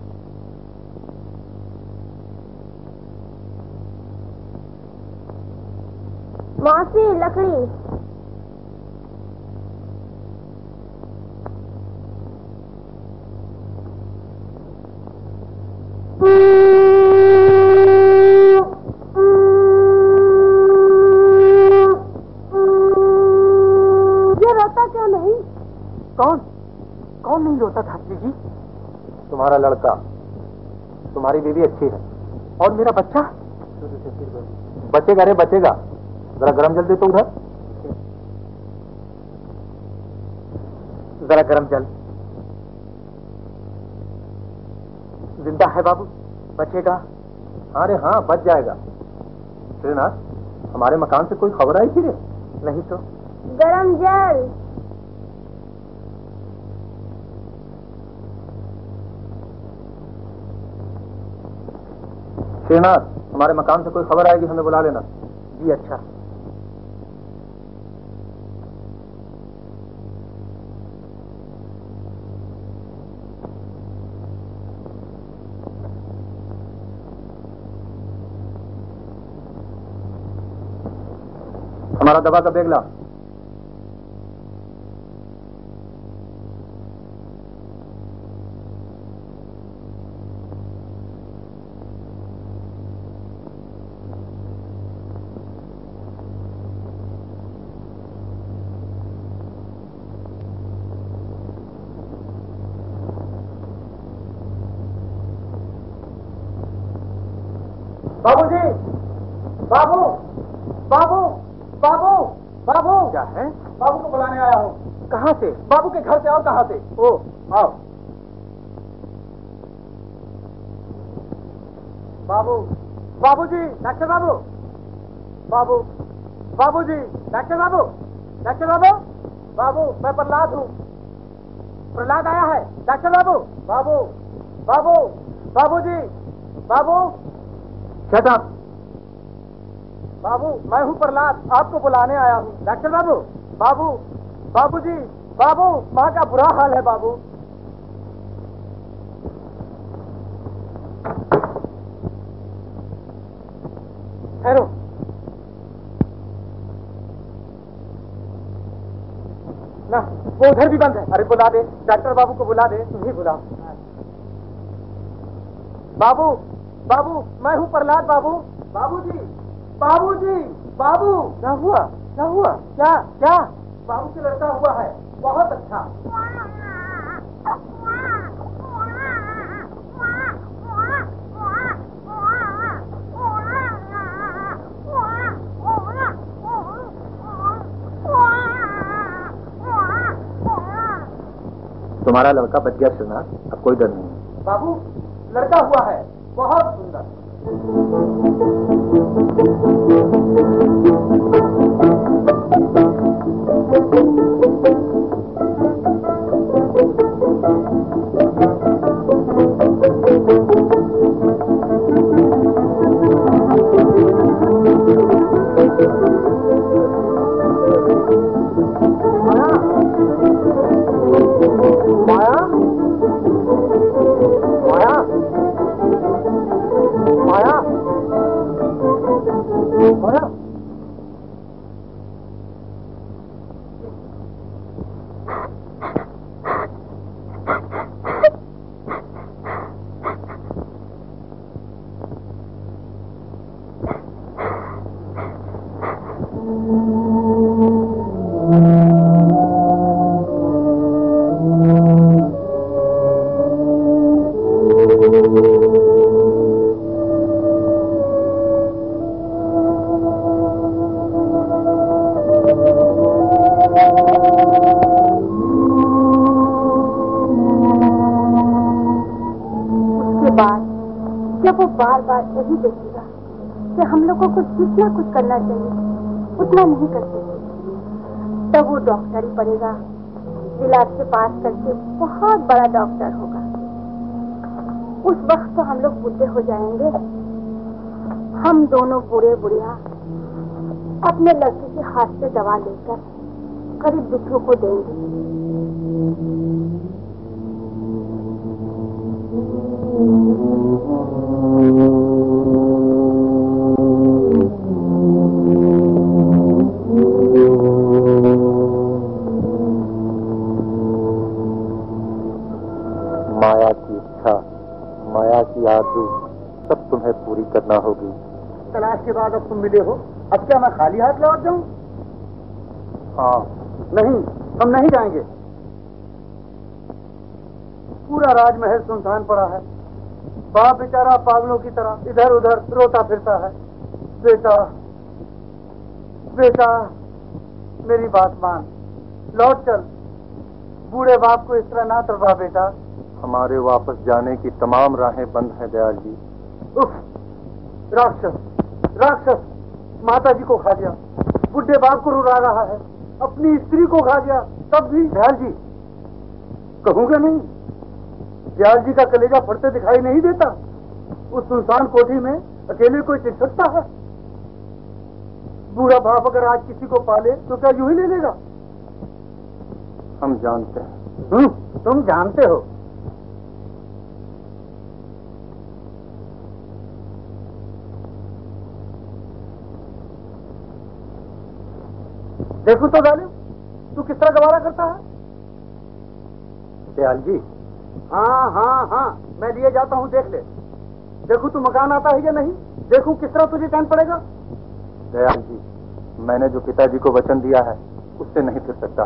मौसी, लकड़ी। ये रोता क्यों नहीं? कौन कौन नहीं रोता धात्री जी? तुम्हारा लड़का, तुम्हारी बीवी अच्छी है। और मेरा बच्चा? बचेगा रे बचेगा, जरा गरम जल दे तो उधर। जरा गरम जल। जिंदा है बाबू, बचेगा? अरे हाँ, बच जाएगा। श्रीनाथ, हमारे मकान से कोई खबर आई थी रे? नहीं तो। गरम जल। श्रीनाथ, हमारे मकान से कोई खबर आएगी हमें बुला लेना। जी अच्छा। हमारा दवा का बैग ला। बाबूजी, बाबू, बाबू, बाबू, बाबू। क्या है? बाबू को बुलाने आया हूँ। कहाँ से? बाबू के घर से। और कहाँ से? ओ आओ। बाबू, बाबूजी, डॉक्टर बाबू, बाबू, बाबूजी, डॉक्टर बाबू, डॉक्टर बाबू, बाबू, मैं प्रहलाद हूँ। प्रहलाद आया है। डॉक्टर बाबू, बाबू, बाबू, बाबूजी, बाबू, शट अप। बाबू, मैं हूँ प्रहलाद, आपको बुलाने आया हूँ। डॉक्टर बाबू, बाबू, बाबूजी, बाबू, माँ का बुरा हाल है बाबू। ठहरो। ना, वो उधर भी बंद है। अरे बुला दे, डॉक्टर बाबू को बुला दे। तुम ही बुलाओ। बाबू, बाबू, मैं हूँ प्रहलाद बाबू। बाबूजी, बाबूजी, बाबू। क्या हुआ? क्या हुआ? क्या क्या? बाबू से लड़का हुआ है। बहुत अच्छा। तुम्हारा लड़का बच गया श्रीनाथ, अब कोई डर नहीं। बाबू, लड़का हुआ है, बहुत सुंदर। यही देखेगा कि हम लोगों को जितना कुछ करना चाहिए उतना नहीं करते, तब वो डॉक्टर ही पढ़ेगा, इलाज के पास करके बहुत बड़ा डॉक्टर होगा। उस वक्त तो हम लोग बूढ़े हो जाएंगे। हम दोनों बूढ़े बुढ़िया अपने लड़के के हाथ से दवा लेकर गरीब दुखियों को देंगे। माया की इच्छा, माया की आरज़ू सब तुम्हें पूरी करना होगी। तलाश के बाद अब तुम मिले हो, अब क्या मैं खाली हाथ लौट जाऊं? हाँ। नहीं, हम नहीं जाएंगे। पूरा राजमहल सुनसान पड़ा है। बाप बेचारा पागलों की तरह इधर उधर रोता फिरता है। बेटा, बेटा, मेरी बात मान, लौट चल। बूढ़े बाप को इस तरह ना तड़पा बेटा। हमारे वापस जाने की तमाम राहें बंद हैं दयाल जी। उफ, राक्षस, राक्षस माता जी को खा गया, बुढ़े बाप को रुला रहा है, अपनी स्त्री को खा गया, तब भी। दयाल जी, कहूँगा नहीं, दयाल जी का कलेजा फटते दिखाई नहीं देता। उस सुनसान कोठी में अकेले कोई टिक सकता है? बूढ़ा बाप अगर आज किसी को पाले तो क्या यूं ही ले लेगा? हम जानते हैं। तुम जानते हो? देखो तो जालिम, तू किस तरह गवारा करता है। दयाल जी। हाँ हाँ हाँ, मैं लिए जाता हूँ, देख ले। देखो तू मकान आता है या नहीं, देखूं किस तरह तुझे चैन पड़ेगा। दयाल जी, मैंने जो पिताजी को वचन दिया है उससे नहीं फिर सकता।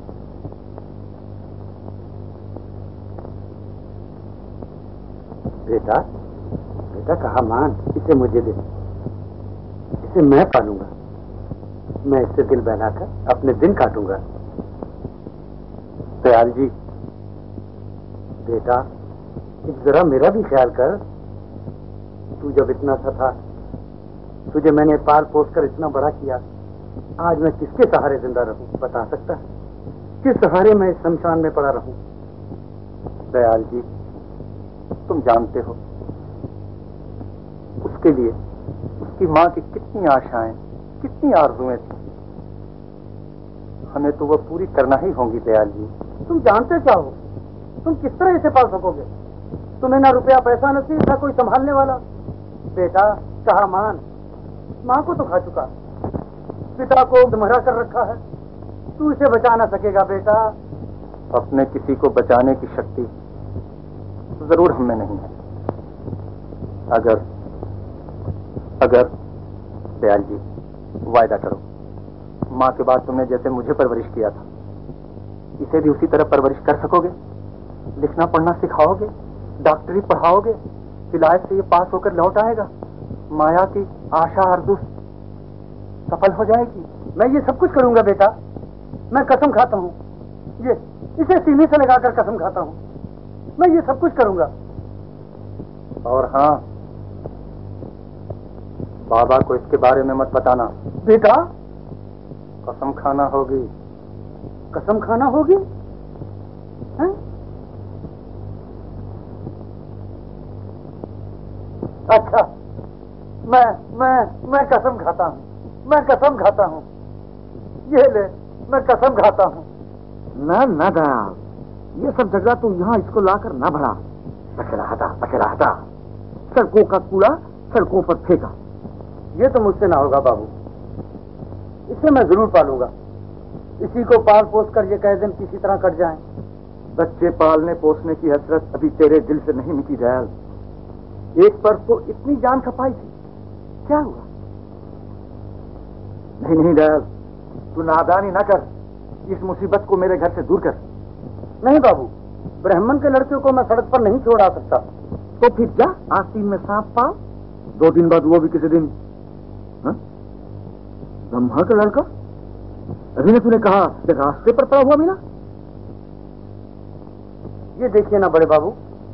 बेटा, बेटा कहा मान, इसे मुझे दे, इसे मैं पालूंगा, मैं इससे दिल बहलाकर अपने दिन काटूंगा। दयाल जी, बेटा जरा मेरा भी ख्याल कर। तू जब इतना सा था, तुझे मैंने पाल पोस कर इतना बड़ा किया, आज मैं किसके सहारे जिंदा रहूं बता सकता है? किस सहारे मैं इस शमशान में पड़ा रहूं? दयाल जी, तुम जानते हो उसके लिए उसकी माँ की कितनी आशाएं, कितनी आरजुएं थी। हमें तो वो पूरी करना ही होंगी दयाल जी। तुम जानते क्या हो? तुम किस तरह इसे पाल सकोगे? तुम्हें ना रुपया पैसा नसीब, ना कोई संभालने वाला। बेटा कहा मान, माँ को तो खा चुका, पिता को मरा कर रखा है, तू इसे बचा ना सकेगा बेटा। अपने किसी को बचाने की शक्ति जरूर हमें नहीं है। अगर दयाल जी वायदा करो, माँ के बाद तुमने जैसे मुझे परवरिश किया था, इसे भी उसी तरह परवरिश कर सकोगे? लिखना पढ़ना सिखाओगे, डॉक्टरी पढ़ाओगे, विलायत से ये पास होकर लौट आएगा, माया की आशा आरज़ू सफल हो जाएगी। मैं ये सब कुछ करूंगा बेटा, मैं कसम खाता हूँ, ये इसे सीने से लगाकर कसम खाता हूँ, मैं ये सब कुछ करूंगा। और हाँ, बाबा को इसके बारे में मत बताना। बेटा कसम खाना होगी। कसम खाना होगी? हैं? अच्छा, मैं कसम खाता हूँ, मैं कसम खाता हूँ। ये ले, मैं कसम खाता हूँ। ना दयाल, ये सब जगह तो यहाँ इसको लाकर ना भरा। पकड़ा हटा, सड़कों का कूड़ा सड़कों पर फेंका। ये तो मुझसे ना होगा बाबू, इसे मैं जरूर पालूंगा। इसी को पाल पोस कर ये कह दिन किसी तरह कट जाए। बच्चे पालने पोसने की हसरत अभी तेरे दिल से नहीं मिटी दयाल। एक पर तो इतनी जान खपाई थी, क्या हुआ? नहीं दयाल, तू नादानी ना कर, इस मुसीबत को मेरे घर से दूर कर। नहीं बाबू, ब्राह्मण के लड़के को मैं सड़क पर नहीं छोड़ आ सकता। तो फिर क्या, आस्तीन में सांप पाल, 2 दिन बाद वो भी किसी दिन। ब्रह्मा का लड़का? अभी ने तूने कहा कि रास्ते पर पड़ा हुआ मिला। ये देखिए ना बड़े बाबू।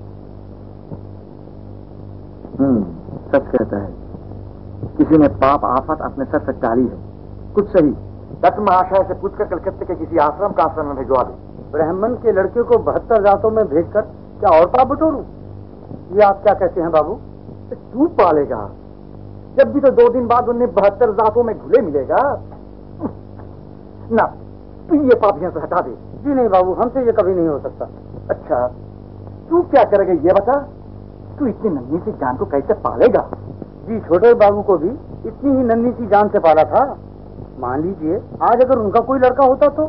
सच कहता है, किसी ने पाप आफत अपने सर से टाली है। कुछ सही, दत्त महाशय से पूछकर कलकत्ते के किसी आश्रम का आश्रम में भिजवा दे। ब्राह्मण के लड़के को 72 जातों में भेजकर क्या और पाप बटोरूं? ये आप क्या कहते हैं बाबू? तू पालेगा, जब भी तो 2 दिन बाद उन्हें 72 जातों में घुले मिलेगा ना। तू ये पाप यहाँ से हटा दे। जी नहीं बाबू, हमसे ये कभी नहीं हो सकता। अच्छा, तू क्या करेगा ये बता? तू इतनी नन्ही सी जान को कैसे पालेगा? जी छोटे बाबू को भी इतनी ही नन्ही सी जान से पाला था। मान लीजिए आज अगर उनका कोई लड़का होता तो।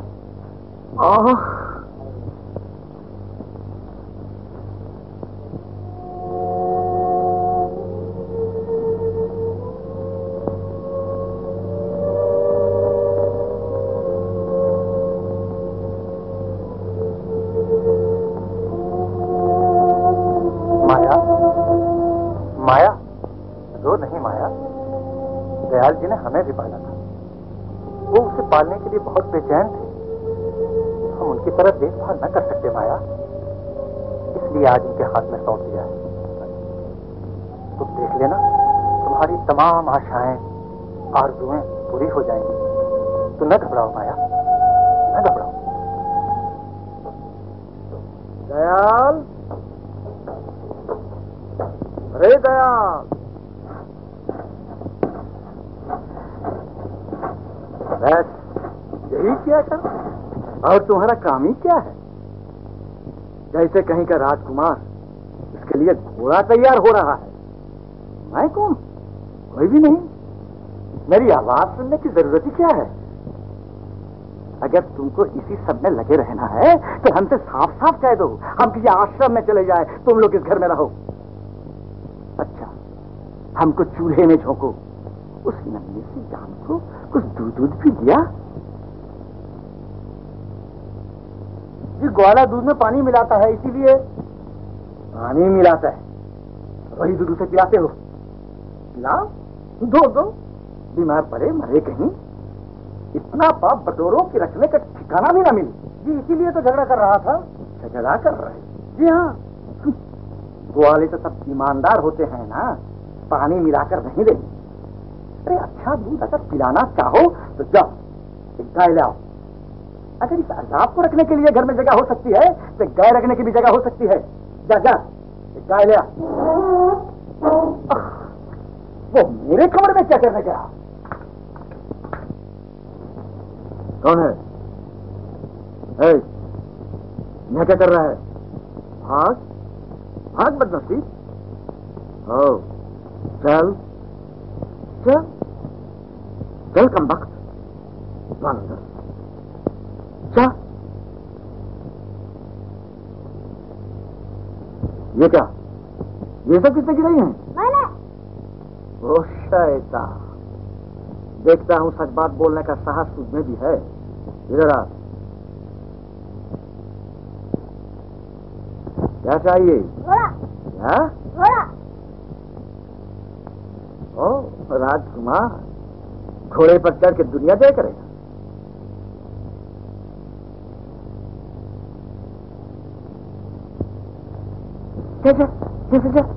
माया, रो नहीं माया, दयाल जी ने हमें भी पाला था। वो उसे पालने के लिए बहुत बेचैन थे, हम उनकी तरह देखभाल न कर सकते माया, इसलिए आज उनके हाथ में सौंप दिया है। तुम देख लेना, तुम्हारी तमाम आशाएं आरजुएं पूरी हो जाएंगी। तुम न घबराओ माया, न घबराओ। दयाल, अरे दयाल, बस यही क्या था? और तुम्हारा काम ही क्या है? जैसे कहीं का राजकुमार, इसके लिए घोड़ा तैयार हो रहा है। मैं कौन? कोई भी नहीं। मेरी आवाज सुनने की जरूरत ही क्या है? अगर तुमको इसी सब में लगे रहना है तो हमसे साफ साफ कह दो, हम किसी आश्रम में चले जाए, तुम लोग इस घर में रहो। अच्छा, हमको चूल्हे में झोंको, उस नन्ही सी जान को कुछ दूध भी दिया। जी ग्वाला दूध में पानी मिलाता है, इसीलिए। पानी मिलाता है, वही दूध उसे पिलाते हो? पिलाओ, दो, बीमार पड़े मरे कहीं। इतना पाप बटोरो कि रखने का ठिकाना भी ना मिले। जी इसीलिए तो झगड़ा कर रहा था। झगड़ा कर रहे? जी हाँ। ग्वाले तो सब ईमानदार होते हैं ना, पानी मिलाकर नहीं देंगे। अरे अच्छा दूध अगर पिलाना चाहो तो जाओ एक गाय ले आओ। अगर इस अजाब को रखने के लिए घर में जगह हो सकती है तो गाय रखने की भी जगह हो सकती है। जा जा एक गाय ले आ। वो मेरे कमरे में क्या करने गया? कौन है? यहाँ क्या कर रहा है? भाग भाग बदनसीब। ओ चल चल चल कम वक्त अंदर जा। ये क्या? ये सब किसने गिराई हैं? मैंने। ओ शैतान, देखता हूं सच बात बोलने का साहस तुझमें भी है। इधर आ। क्या चाहिए? घोड़ा। क्या? घोड़ा। ओ राजकुमार, घोड़े पर चढ़ के दुनिया जय करेगा। जा जा जा जा।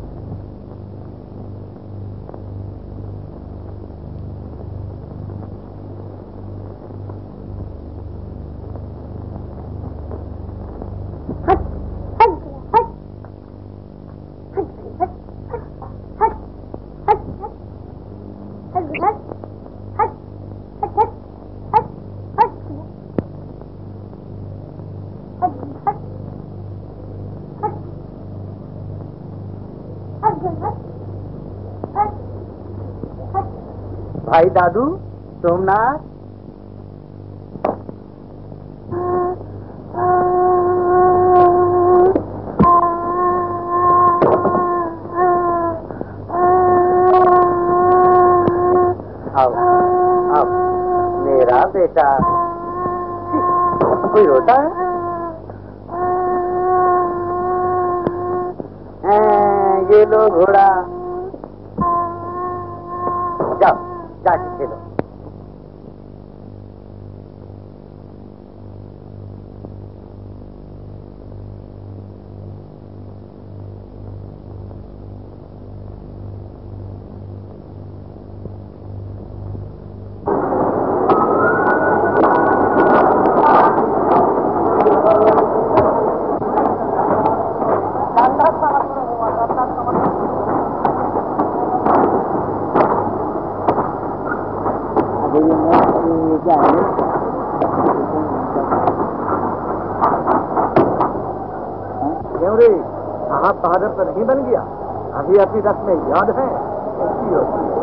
भाई दादू सोमनाथ। आओ आओ मेरा बेटा। कोई रोता है? ये लो घोड़ा, जाओ जाके खेलो। क्यों रे, साहब बहादुर तो नहीं बन गया? अभी अपनी रस्में याद है? कैसी होती है?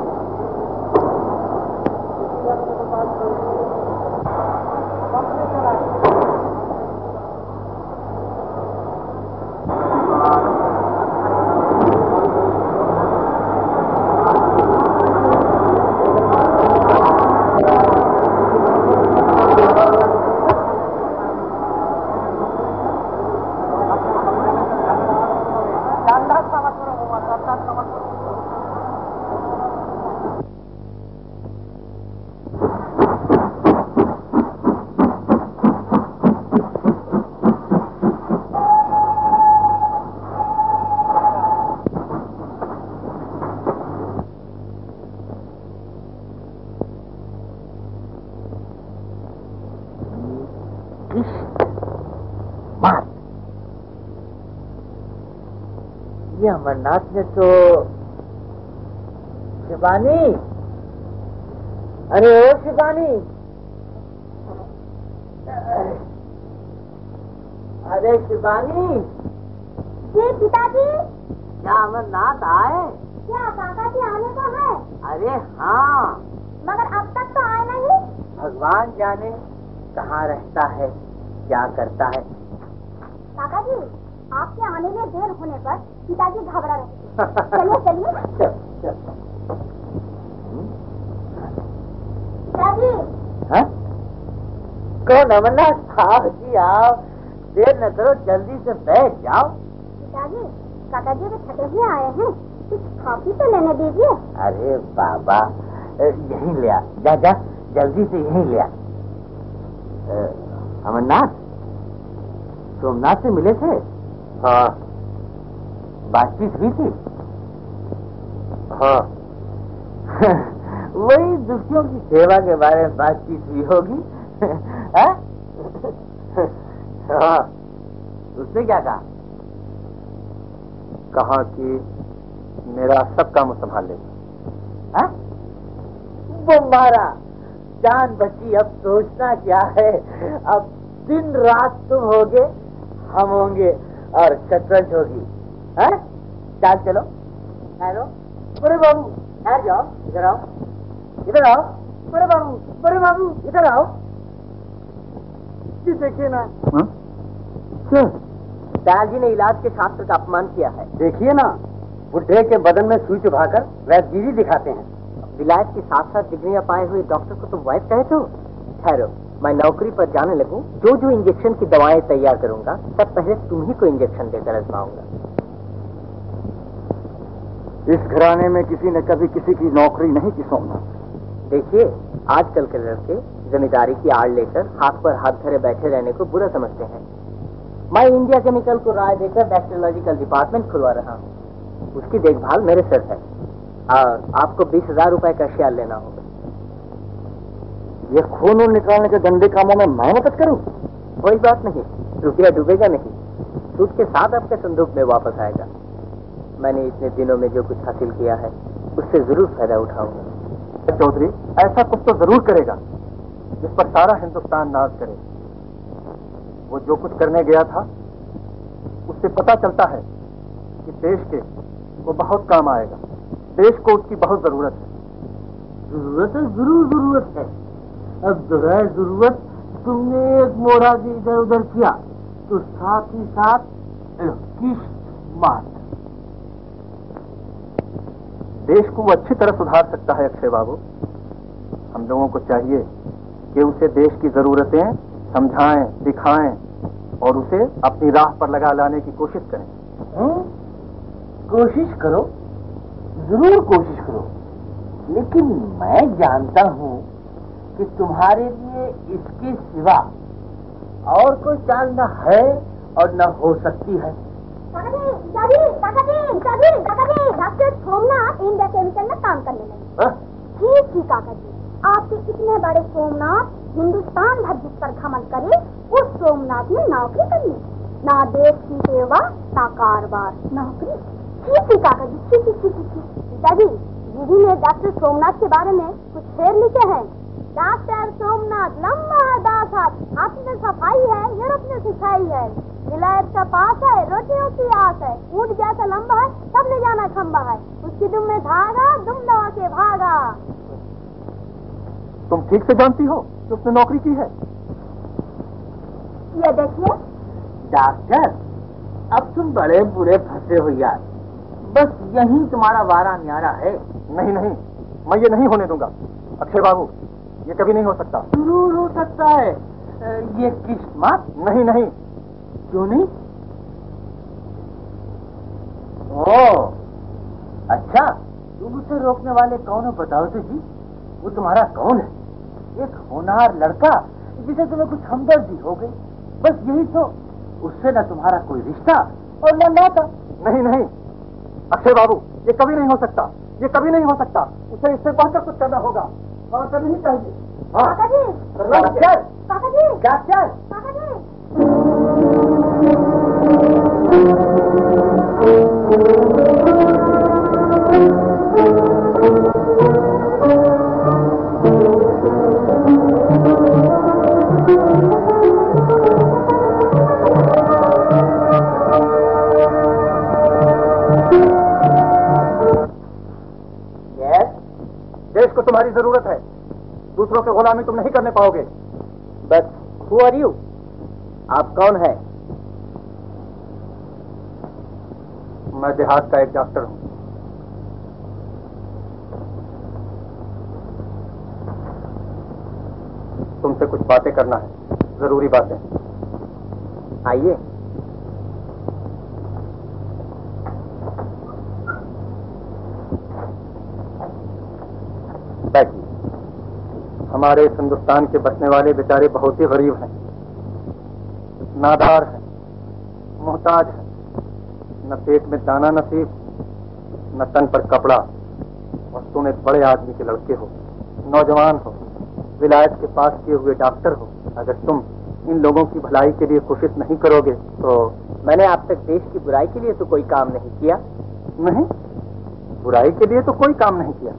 ये अमरनाथ ने तो शिवानी, अरे ओ शिवानी, अरे शिवानी। जी पिताजी। क्या अमरनाथ आए? क्या काका जी आने को है? अरे हाँ, मगर अब तक तो आए नहीं। भगवान जाने कहाँ रहता है, क्या करता है। काका जी, आपके आने में देर होने पर पिताजी घबरा रहे थे। चलिए चलिए। पिताजी। हाँ? कौन अमरनाथ? आओ जी आओ, देर न करो, जल्दी से बैठ जाओ। पिताजी, काका जी भी थके हुए आए हैं, कुछ कॉफी तो लेने दीजिए। अरे बाबा, यहीं ले आ, जा जा जल्दी से यहीं ले आ। अमरनाथ, सोमनाथ से मिले थे? हाँ। बातचीत हुई थी? हाँ। वही दुखियों की सेवा के बारे में बातचीत हुई होगी। हाँ? हाँ। उसने क्या कहा? कहा कि मेरा सब काम संभाल लेगा। हाँ? वो मारा जान बची, अब सोचना क्या है। अब दिन रात तुम होगे, हम होंगे और शतरंज होगी। हाँ? चाल चलो। हेलो बड़े बाबू, ठहर जाओ, इधर आओ, इधर आओ। बड़े बाबू इधर आओ। जी देखिए ना। दयाल जी ने इलाज के शास्त्र का अपमान किया है। देखिए ना, बुढ़े के बदन में सुई चुभाकर वैद्यगिरी दिखाते हैं। विलायत के साथ साथ डिग्रियां पाए हुए डॉक्टर को तुम वैद्य कहते हो? ठहरो, मैं नौकरी पर जाने लगूं, जो जो इंजेक्शन की दवाएं तैयार करूंगा तब पहले तुम ही को इंजेक्शन देकर आजमाऊंगा। इस घराने में किसी ने कभी किसी की नौकरी नहीं की सोमनाथ। देखिए, आजकल के लड़के जमींदारी की आड़ लेकर हाथ पर हाथ धरे बैठे रहने को बुरा समझते हैं। मैं इंडिया केमिकल को राय देकर बैक्टीरियोलॉजिकल डिपार्टमेंट खुलवा रहा हूँ। उसकी देखभाल मेरे सिर है और आपको 20,000 रुपए का शेयर लेना होगा। ये खून निकालने के गंदे कामों में मैं मदद करूं? कोई बात नहीं, रुपया डूबेगा नहीं, सूद के साथ आपके संदूक में वापस आएगा। मैंने इतने दिनों में जो कुछ हासिल किया है उससे जरूर फायदा उठाऊंगा। चौधरी ऐसा कुछ तो जरूर करेगा जिस पर सारा हिंदुस्तान नाज करे। वो जो कुछ करने गया था उससे पता चलता है कि देश के वो बहुत काम आएगा। देश को उसकी बहुत जरूरत है। जरूरत है, जरूर जरूरत है। अब जरा जरूरत तुमने एक मोड़ा भी इधर उधर किया तो साथ ही साथ किस बात। देश को वो अच्छी तरह सुधार सकता है अक्षय बाबू। हम लोगों को चाहिए कि उसे देश की जरूरतें समझाएं, दिखाएं और उसे अपनी राह पर लगा लाने की कोशिश करें। कोशिश करो, जरूर कोशिश करो, लेकिन मैं जानता हूँ कि तुम्हारे लिए इसके सिवा और कोई चाल न है और न हो सकती है। डॉक्टर सोमनाथ इंडिया केमिकल में काम करने लगे। ठीक ही काका जी, आपके इतने बड़े सोमनाथ हिंदुस्तान भर जिस पर घमंड करे उस सोमनाथ में नौकरी करनी, ना देश की सेवा ना कारोबार, नौकरी। ठीक ही काका जी, ठीक। दादी, दीदी ने डॉक्टर सोमनाथ के बारे में कुछ शेर लिखे हैं। डॉक्टर सोमनाथ लंबा है 10 हाथ में सफाई है, यूरोप ने सिखाई है, विलायत का पास है, रोटियों की आस है, ऊंट जैसा लंबा है, सबने जाना खंबा है, उसकी दुम में धागा, दुम दबा के भागा। तुम ठीक से जानती हो कि उसने नौकरी की है। ये देखिए डॉक्टर, अब तुम बड़े बुरे फंसे हो यार। बस यही तुम्हारा वारा न्यारा है। नहीं, मैं ये नहीं होने दूंगा अक्षय बाबू, ये कभी नहीं हो सकता। जरूर हो सकता है। ये किस्मत। नहीं। क्यों नहीं? ओ अच्छा, तुम उसे रोकने वाले कौन हो बताओ तो जी। वो तुम्हारा कौन है? एक होनहार लड़का जिसे तुम्हें कुछ हमदर्दी हो गई, बस यही तो। उससे न तुम्हारा कोई रिश्ता और न नाता। नहीं अक्षय बाबू, ये कभी नहीं हो सकता, ये कभी नहीं हो सकता। उसे इससे बढ़कर कुछ करना होगा और करनी ही चाहिए। काका जी, डॉक्टर। देश को तुम्हारी जरूरत है, दूसरों की गुलामी तुम नहीं करने पाओगे। But who are you? आप कौन है? मैं देहात का एक डॉक्टर हूं। तुमसे कुछ बातें करना है, जरूरी बातें। आइए। बैठिए। हमारे इस हिंदुस्तान के बसने वाले बेचारे बहुत ही गरीब हैं, नादार हैं, मोहताज है, न पेट में दाना नसीब, न तन पर कपड़ा। और तुम एक बड़े आदमी के लड़के हो, नौजवान हो, विलायत के पास किए हुए डॉक्टर हो। अगर तुम इन लोगों की भलाई के लिए कोशिश नहीं करोगे तो। मैंने आप तक देश की बुराई के लिए तो कोई काम नहीं किया। नहीं, बुराई के लिए तो कोई काम नहीं किया,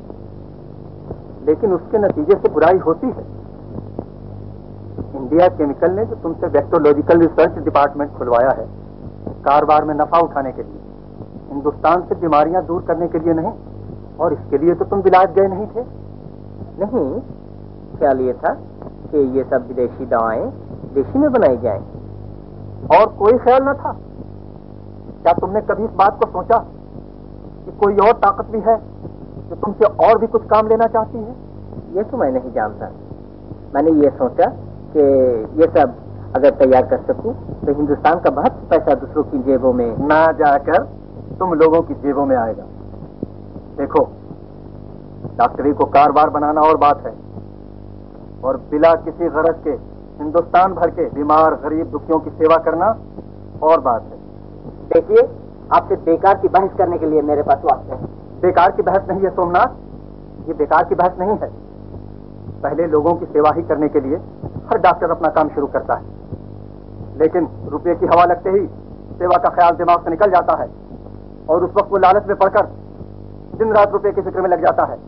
लेकिन उसके नतीजे से बुराई होती है। इंडिया केमिकल ने जो तुमसे वेक्टोलॉजिकल रिसर्च डिपार्टमेंट खुलवाया है, कारोबार में नफा उठाने के लिए, हिंदुस्तान से बीमारियां दूर करने के लिए नहीं। और इसके लिए तो तुम विलायत गए नहीं थे। नहीं, ख्याल ये था कि ये सब विदेशी दवाएं देशी में बनाई जाएं। और कोई ख्याल न था। क्या तुमने कभी इस बात को सोचा कि कोई और ताकत भी है जो तुमसे और भी कुछ काम लेना चाहती है? ये तो मैं नहीं जानता। मैंने ये सोचा कि ये सब अगर तैयार कर सकूं तो हिंदुस्तान का बहुत पैसा दूसरों की जेबों में ना जाकर तुम लोगों की जेबों में आएगा। देखो, डॉक्टरी को कारोबार बनाना और बात है, और बिला किसी गरज के हिंदुस्तान भर के बीमार, गरीब, दुखियों की सेवा करना और बात है। देखिए, आपसे बेकार की बहस करने के लिए मेरे पास वक्त है। बेकार की बहस नहीं है सोमनाथ, ये बेकार की बहस नहीं है। पहले लोगों की सेवा ही करने के लिए हर डॉक्टर अपना काम शुरू करता है, लेकिन रुपये की हवा लगते ही सेवा का ख्याल दिमाग से निकल जाता है, और उस वक्त वो लालच में पड़कर दिन रात रुपये की फिक्र में लग जाता है।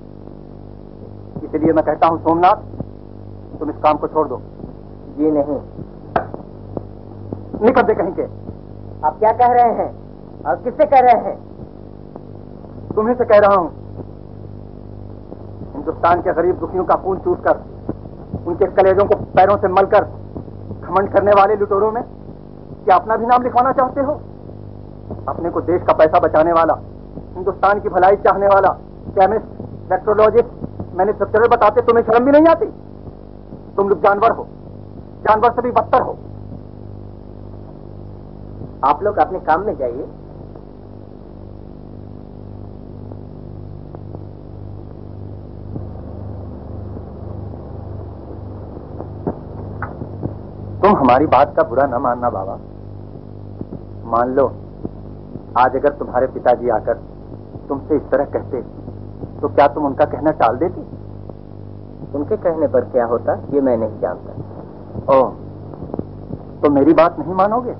इसलिए मैं कहता हूं सोमनाथ, तुम इस काम को छोड़ दो। जी नहीं। निकल दे कहीं के। आप क्या कह रहे हैं और किससे कह रहे हैं? तुम्हीं से कह रहा हूं। हिंदुस्तान के गरीब दुखियों का खून चूस कर, उनके कलेजों को पैरों से मलकर घमंड करने वाले लुटेरों में क्या अपना भी नाम लिखवाना चाहते हो? अपने को देश का पैसा बचाने वाला, हिंदुस्तान की भलाई चाहने वाला केमिस्ट, वेक्टोलॉजिस्ट, मैन्युफैक्चरर बताते तुम्हें शर्म भी नहीं आती? तुम लोग जानवर हो, जानवर से भी बदतर हो। आप लोग अपने काम में जाइए। तुम हमारी बात का बुरा न मानना बाबा। मान लो आज अगर तुम्हारे पिताजी आकर तुमसे इस तरह कहते तो क्या तुम उनका कहना टाल देती? उनके कहने पर क्या होता ये मैं नहीं जानता। ओह, तो मेरी बात नहीं मानोगे?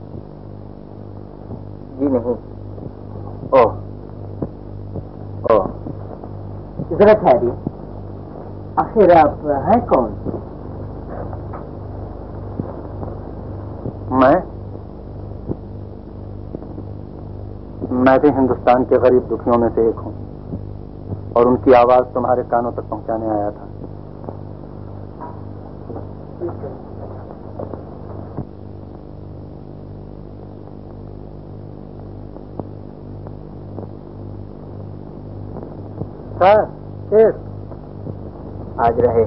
जी नहीं। ओह ओह, जरा ठहरिए, आखिर आप हैं कौन? मैं भी हिंदुस्तान के गरीब दुखियों में से एक हूं, और उनकी आवाज तुम्हारे कानों तक पहुंचाने आया था। सर, आज रहे।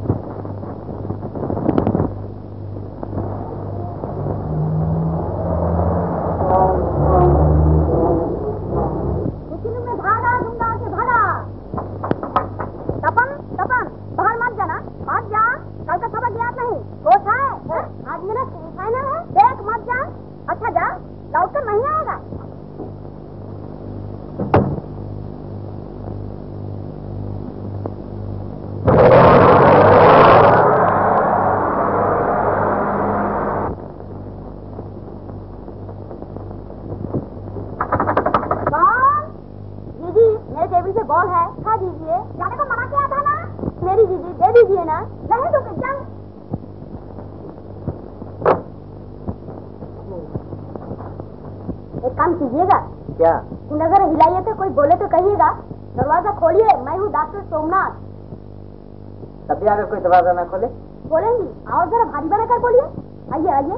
तभी अगर कोई दरवाजा ना खोले? बोलेंगी, आओ जरा भारी बना कर बोलिए। आइए आइए।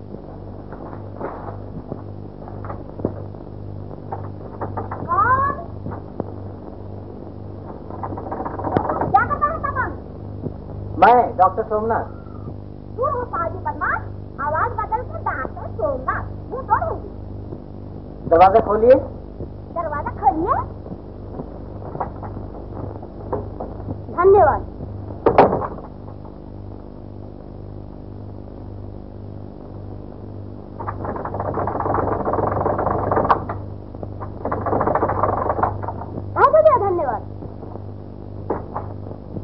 कौन? क्या करता है तपन? मैं डॉक्टर सोमनाथ। तू हो पाजी बदमाश, आवाज बदल के डॉक्टर सोमनाथ, मुंह तोड़ूंगी। दरवाजा खोलिए। दरवाजा खोलिए। धन्यवाद।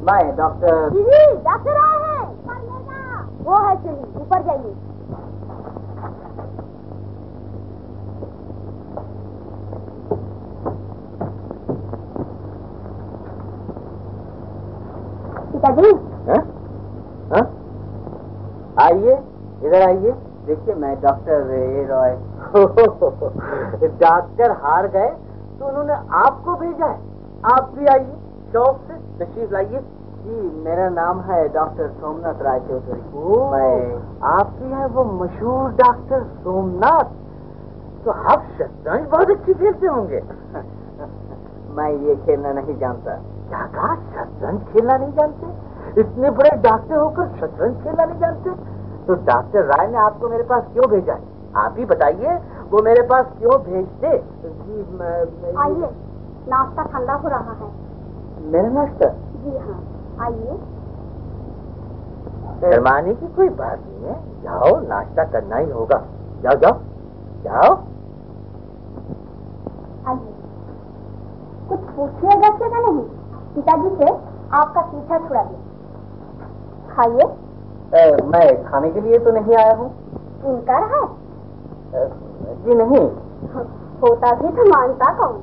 मैं डॉक्टर। दीदी डॉक्टर आए हैं। ऊपर ले जा। वो है सीढ़ी, ऊपर जाइए। पिताजी। आइए, इधर आइए। देखिए मैं डॉक्टर ए रॉय। डॉक्टर हार गए तो उन्होंने आपको भेजा है। आप भी आइए, शौक से तशरीफ लाइए। जी मेरा नाम है डॉक्टर सोमनाथ राय चौधरी। मैं आपके यहाँ वो मशहूर डॉक्टर सोमनाथ। तो आप शतरंज बहुत अच्छी खेलते होंगे। मैं ये खेलना नहीं जानता। क्या कहा? शतरंज खेलना नहीं जानते? इतने बड़े डॉक्टर होकर शतरंज खेलना नहीं जानते? तो डॉक्टर राय ने आपको मेरे पास क्यों भेजा है? आप ही बताइए, वो मेरे पास क्यों भेजते? जी आइए, नाश्ता ठंडा हो रहा है। मेरा नाश्ता? जी हाँ, आइए। शर्माने की कोई बात नहीं है, जाओ, नाश्ता करना ही होगा। जाओ जाओ जाओ। आइए। कुछ पूछिएगा क्या नहीं? पिताजी से आपका पीछा छुड़ा दिया। खाइए। मैं खाने के लिए तो नहीं आया हूँ। इनकार है? जी नहीं। होता भी तो मानता कौन?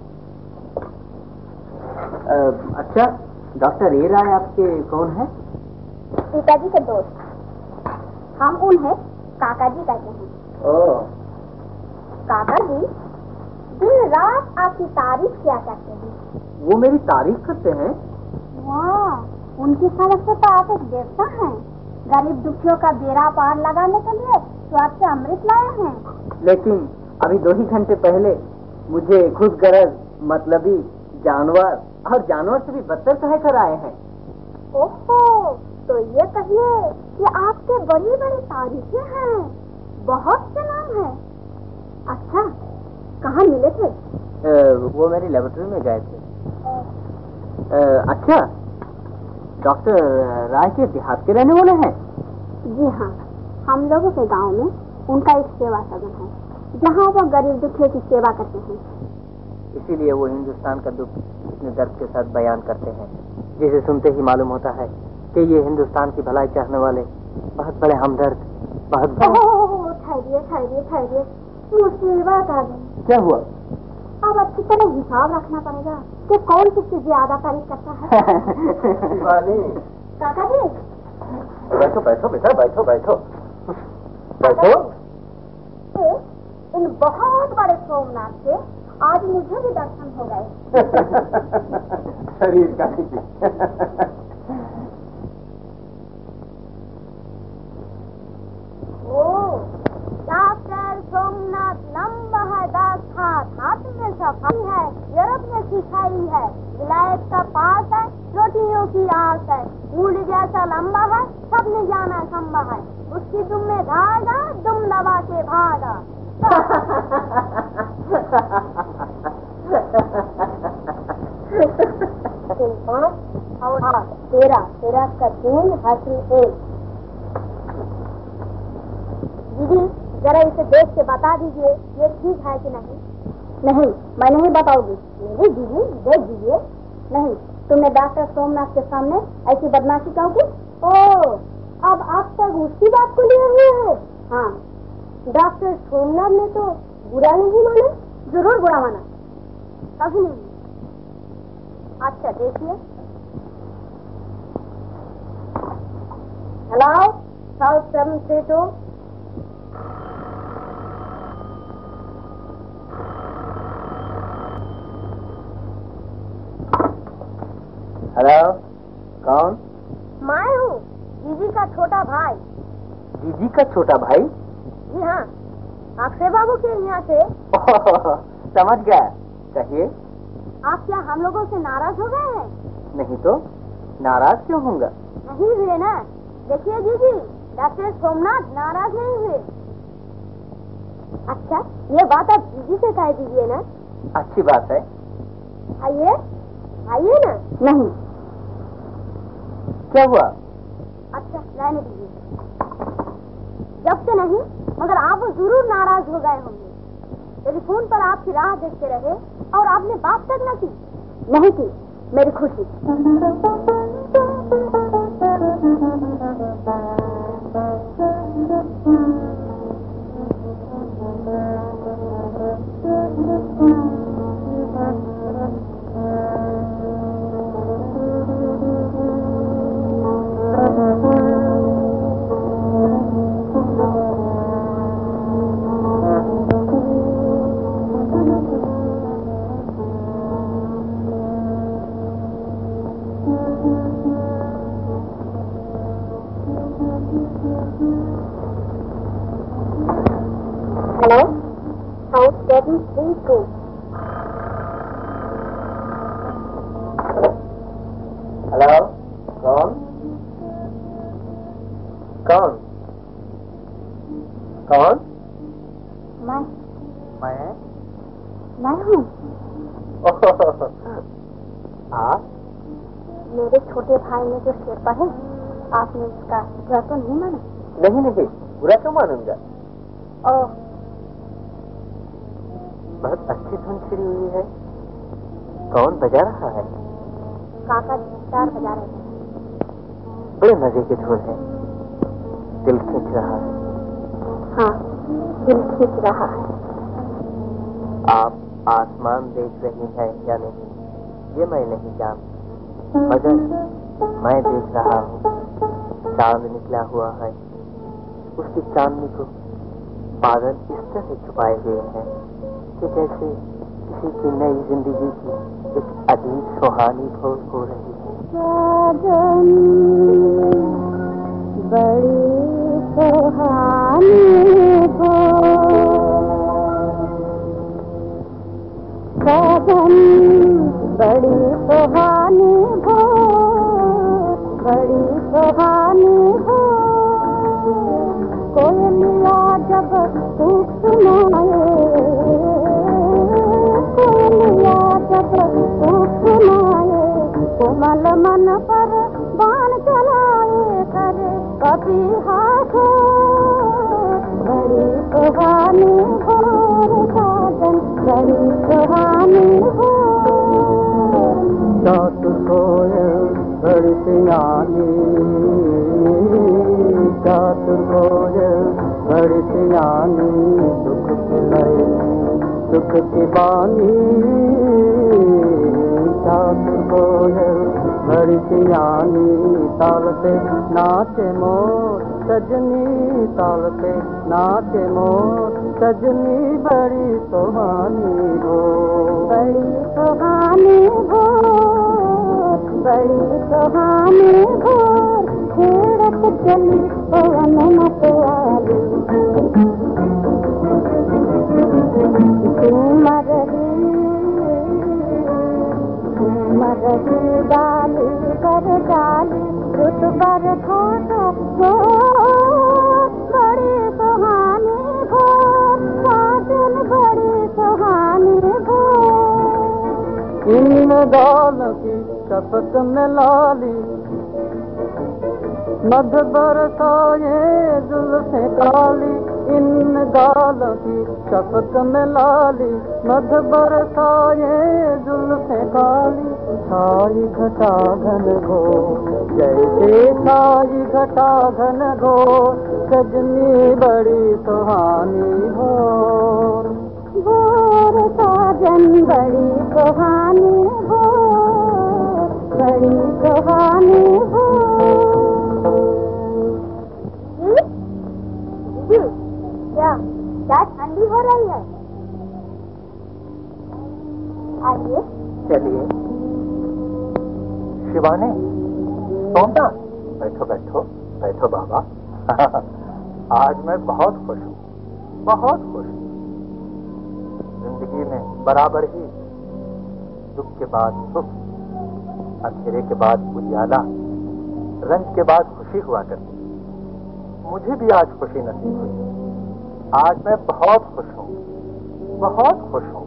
अच्छा, डॉक्टर ए राय आपके कौन है? पिताजी के दोस्त। हम उन्हें काका जी कहते हैं। ओह। काका जी दिन रात आपकी तारीफ किया करते हैं। वो मेरी तारीफ करते हैं? वाह, उनकी समझ से तो आप एक देवता हैं। गरीब दुखियों का बेड़ा पार लगाने के लिए स्वाद से अमृत लाए हैं। लेकिन अभी 2 ही घंटे पहले मुझे खुदगर्ज मतलबी जानवर और जानवर से भी बदतर कह कर आए हैं। ओहो, तो ये कहिए कि आपके बड़ी बड़ी तारीफें हैं, बहुत से नाम है। अच्छा, कहाँ मिले थे? वो मेरी लेबोरेटरी में गए थे। अच्छा, डॉक्टर राय के देहात के रहने वाले हैं? जी हाँ, हम लोगों के गांव में उनका एक सेवा सदन है, जहाँ वो गरीब दुखियों की सेवा करते हैं। इसीलिए वो हिंदुस्तान का दुख इतने दर्द के साथ बयान करते हैं, जिसे सुनते ही मालूम होता है कि ये हिंदुस्तान की भलाई चाहने वाले बहुत बड़े हमदर्द, बहुत ठहरिए ठहरिए ठहरिए, मुसीबत आ गई। क्या हुआ? अब अच्छी तरह हिसाब रखना पड़ेगा कि कौन किससे ज्यादा तारीफ करता है। काका जी, बैठो बैठो बेटा, बैठो बैठो बैठो। इन बहुत बड़े सोमनाथ से आज मुझे भी दर्शन हो गए। शरीर का डॉक्टर सोमनाथ लंबा है, 10 हाथ, हाथ में सफाई है, यूरोप में सिखाई है, विलायत का पास है, रोटियों की आस है, ऊँट जैसा लंबा है, सबने जाना खंबा है, उसकी दुम में धागा, दुम दबा के भागा। तेरा का 3 हासिल 1। दीदी जरा इसे देख के बता दीजिए ये ठीक है कि नहीं। नहीं, मैं नहीं बताऊंगी। मेरी दीदी देख दीजिए। नहीं, तुमने डॉक्टर सोमनाथ के सामने ऐसी बदमाशी क्यों की? ओह, अब आप तक उसकी बात को लिए हुए हैं। हाँ, डॉक्टर सोमनाथ ने तो बुरा नहीं माना। जरूर बुरा माना, कभी नहीं। अच्छा देखिए, हेलो साउथ 732। हेलो, कौन? मैं हूँ, जीजी का छोटा भाई। जीजी का छोटा भाई? जी हाँ, अक्षय बाबू के यहाँ से। समझ गया, कहिए। आप क्या हम लोगों से नाराज हो गए हैं? नहीं तो नाराज क्यों होऊंगा? नहीं हुए ना। देखिए जीजी, डॉक्टर सोमनाथ नाराज नहीं हुए। अच्छा, ये बात आप जीजी से कह दीजिए ना। अच्छी बात है। आइए आइए ना। नहीं। क्या हुआ? अच्छा रहने दीजिए। जब से नहीं, मगर आप जरूर नाराज हो गए होंगे। टेलीफोन पर आपकी राह देखते रहे और आपने बात तक न की। नहीं की, मेरी खुशी। हाँ, मेरे छोटे भाई ने जो शेरपा है, आपने उसका बुरा तो नहीं माना? नहीं नहीं, बुरा क्यों मानूंगा। ओह, बहुत अच्छी धुन छिड़ी हुई है। कौन बजा रहा है? काका गिटार बजा रहे हैं। बड़े मजे की धुन है, दिल खींच रहा है। हाँ, दिल खींच रहा है। आप आसमान देख रही हैं या नहीं, ये मैं नहीं जानती, मगर मैं देख रहा हूँ। चांद निकला हुआ है, उसकी चांदनी को बादल इस तरह छुपाए हुए हैं कि जैसे किसी की नई जिंदगी की एक अजीब सुहानी भोर हो रही है। साजन बड़ी सुहानी भोर, साजन बड़ी सुहानी भोर, बड़ी सुहानी भोर। कोयलिया जब सूख सुनाए, कोयलिया जब सूख सुनाए, कोमल मन पर बाण चलाए, करे कभी हाथ। बड़ी सुहानी भोर, साजन बड़ी सुहानी भोर। चातुर कोयल बड़ी सियानी, चातुर कोयल बड़ी सियानी, सुख की लयनी सुख की बानी। चातुर कोयल बड़ी सियानी, ताल पे नाचे मोर सजनी, ताल पे नाचे मोर सजनी, बड़ी सुहानी भोर, बड़ी सुहानी भोर, बड़ी सुहानी भोर। खेड़त चली पवन मतवाली, झूम रही डाली कर डाली, रुत बर घाटा भोर। बड़ी सुहानी भोर, साजन बड़ी सुहानी भोर। इन गाल की शपथ में लाली, मध बरसाए जुल्फे काली। इन गाल की शपथ में लाली, मध बरसाए जुल्फे काली। छाई घटा घन घोर, जैसे छाई घटा घन घोर, सजनी बड़ी सुहानी भोर। भोर साजन बड़ी सुहानी भोर, बड़ी सुहानी भोर। जी, क्या चाय ठंडी हो रही है? आइए। चलिए। शिवानी, सोमनाथ, बैठो बैठो बैठो बाबा। आज मैं बहुत खुश हूँ, बहुत खुश हूँ। जिंदगी में बराबर ही दुख के बाद सुख, अंधेरे के बाद उजाला, रंज के बाद खुशी हुआ करती। मुझे भी आज खुशी नसीब हुई। आज मैं बहुत खुश हूँ, बहुत खुश हूँ।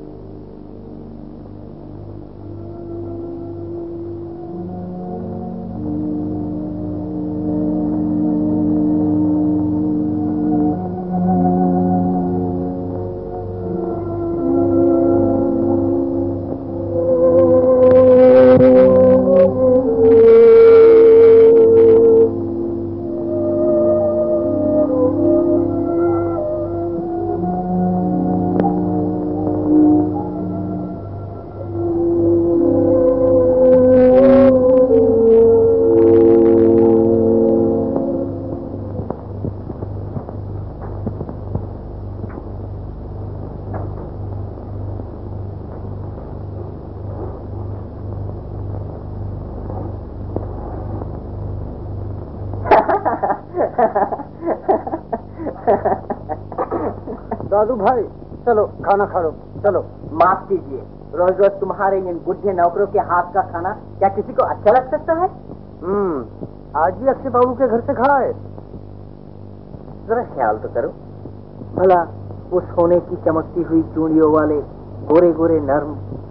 दादू भाई, चलो खाना खा लो, चलो। माफ कीजिए, रोज रोज तुम्हारे इन बुढ़े नौकरों के हाथ का खाना क्या किसी को अच्छा लग सकता है? आज भी अक्षय बाबू के घर से खाए। जरा ख्याल तो करो भला, उस सोने की चमकती हुई चूड़ियों वाले गोरे गोरे नर्म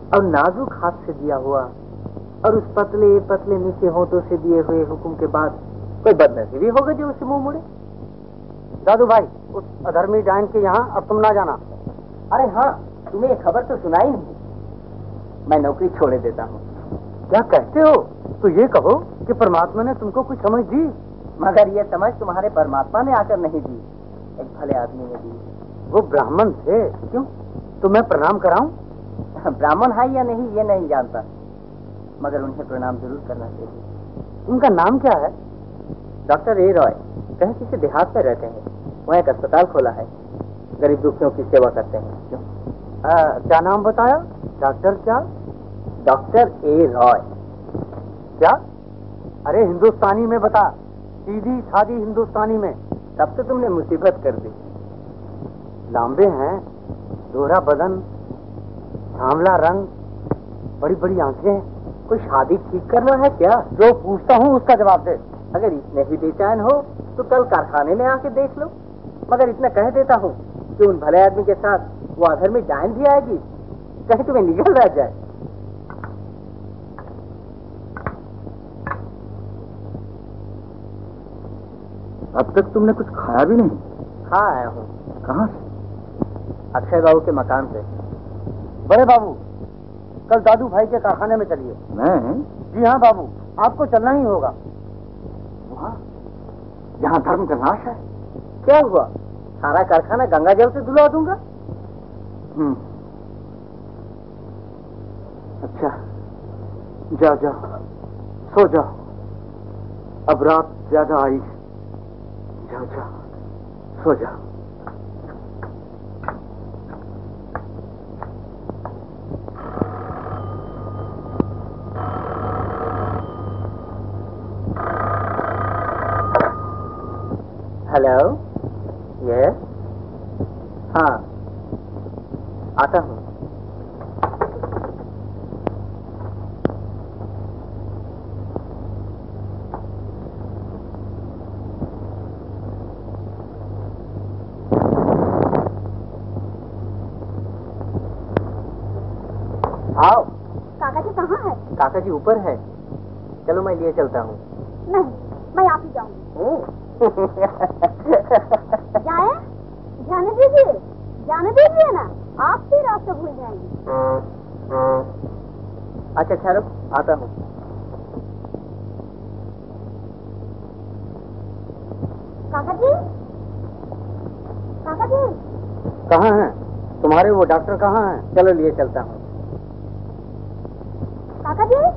और नाजुक हाथ से दिया हुआ और उस पतले पतले नीचे होठों से दिए हुए हुक्म के बाद कोई बदनसीबी होगा जो उसे मुंह मुड़े? दादू भाई, उस अधर्मी डायन के यहाँ अब तुम ना जाना। अरे हाँ, तुम्हें ये खबर तो सुनाई नहीं। मैं नौकरी छोड़े देता हूँ। क्या कहते हो? तो ये कहो कि परमात्मा ने तुमको कुछ समझ दी। मगर ये समझ तुम्हारे परमात्मा ने आकर नहीं दी, एक भले आदमी ने दी। वो ब्राह्मण थे। क्यों? तो मैं प्रणाम कराऊं? ब्राह्मण है या नहीं ये नहीं जानता, मगर उन्हें प्रणाम जरूर करना चाहिए। उनका नाम क्या है? Doctor A Roy. कहीं किसी देहात में रहते हैं, वहाँ एक अस्पताल खोला है, गरीब दुखियों की सेवा करते हैं। क्यों? क्या नाम बताया? डॉक्टर क्या? Doctor A Roy. क्या? अरे हिंदुस्तानी में बता, सीधी सादी हिंदुस्तानी में। तब तो तुमने मुसीबत कर दी। लांबे हैं, दोहरा बदन, सांवला रंग, बड़ी बड़ी आंखें। कोई शादी ठीक करना है क्या? जो पूछता हूँ उसका जवाब दे। अगर इतने ही बेचैन हो तो कल कारखाने में आके देख लो। मगर इतना कह देता हूँ कि उन भले आदमी के साथ वो अधर्मी डायन भी आएगी, कहीं तुम्हें निगल रह जाए। अब तक तुमने कुछ खाया भी नहीं? खा आया हूँ। कहाँ से? अक्षय बाबू के मकान से। बड़े बाबू, कल दादू भाई के कारखाने में चलिए। मैं? जी हाँ बाबू, आपको चलना ही होगा। वहाँ जहाँ धर्म का नाश है। क्या हुआ? सारा कारखाना गंगा जल से धुला दूंगा। अच्छा, जाओ जाओ, सो जाओ, अब रात ज्यादा आई। जाओ जाओ, सो जाओ। हेलो, यस, हाँ, आता हूँ। आओ। काका जी कहाँ है? काका जी ऊपर है, चलो मैं लिए चलता हूँ। नहीं, मैं आप ही जाऊंगी। जाए? जाने दीजिए ना, आप भी रास्ता भूल जाएंगे। अच्छा ठहरो, आता हूँ। काका जी, काका जी, कहाँ हैं तुम्हारे वो डॉक्टर? कहाँ हैं? चलो लिए चलता हूँ। काका जी,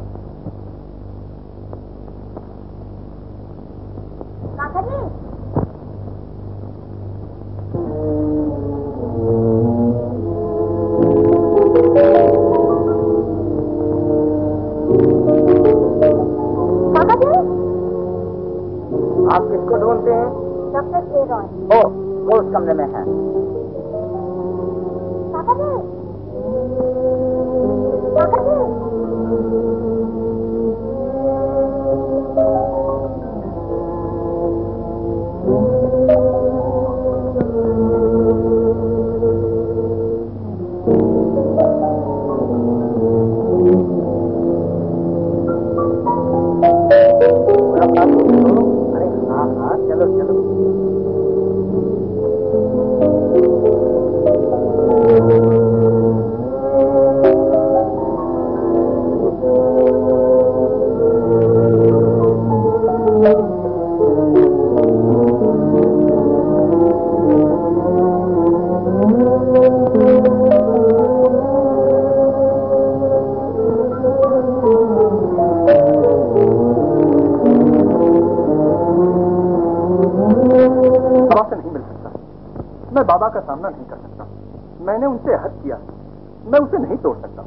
काका जी, काका जी, आप किसको ढूंढते हैं? Doctor A Roy. ओ, वो उस कमरे में है। काका जी, काका जी, अरे हाँ हाँ, चलो चलो। बाबा का सामना नहीं कर सकता। मैंने उनसे हद किया, मैं उसे नहीं तोड़ सकता।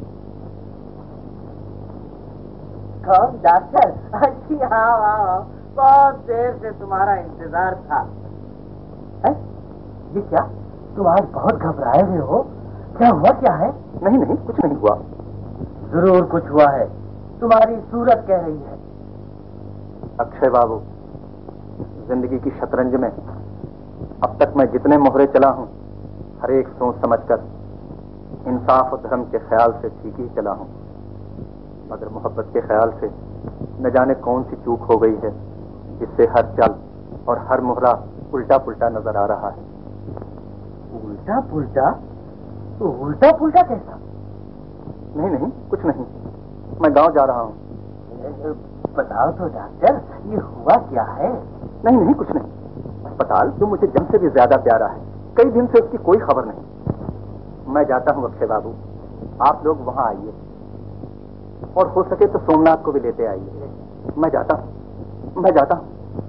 कौन? डॉक्टर? अच्छी, हाँ हाँ, बहुत देर से तुम्हारा इंतजार था। है? ये क्या? तुम आज बहुत घबराए हुए हो, क्या हुआ? क्या है? नहीं नहीं, कुछ नहीं हुआ। जरूर कुछ हुआ है, तुम्हारी सूरत कह रही है। अक्षय बाबू, जिंदगी की शतरंज में अब तक मैं जितने मोहरे चला हूं, हर एक सोच समझकर इंसाफ और धर्म के ख्याल से ठीक ही चला हूं, मगर मोहब्बत के ख्याल से न जाने कौन सी चूक हो गई है, जिससे हर चाल और हर मुहरा उल्टा पुल्टा नजर आ रहा है। उल्टा पुल्टा? तो उल्टा पुल्टा कैसा? नहीं नहीं, कुछ नहीं, मैं गांव जा रहा हूँ। बताओ तो डॉक्टर, ये हुआ क्या है? नहीं नहीं, कुछ नहीं। अस्पताल जो मुझे जन से भी ज्यादा प्यारा है, कई दिन से उसकी कोई खबर नहीं। मैं जाता हूँ अक्षय बाबू, आप लोग वहां आइए, और हो सके तो सोमनाथ को भी लेते आइए। मैं जाता हूँ, मैं जाता हूँ।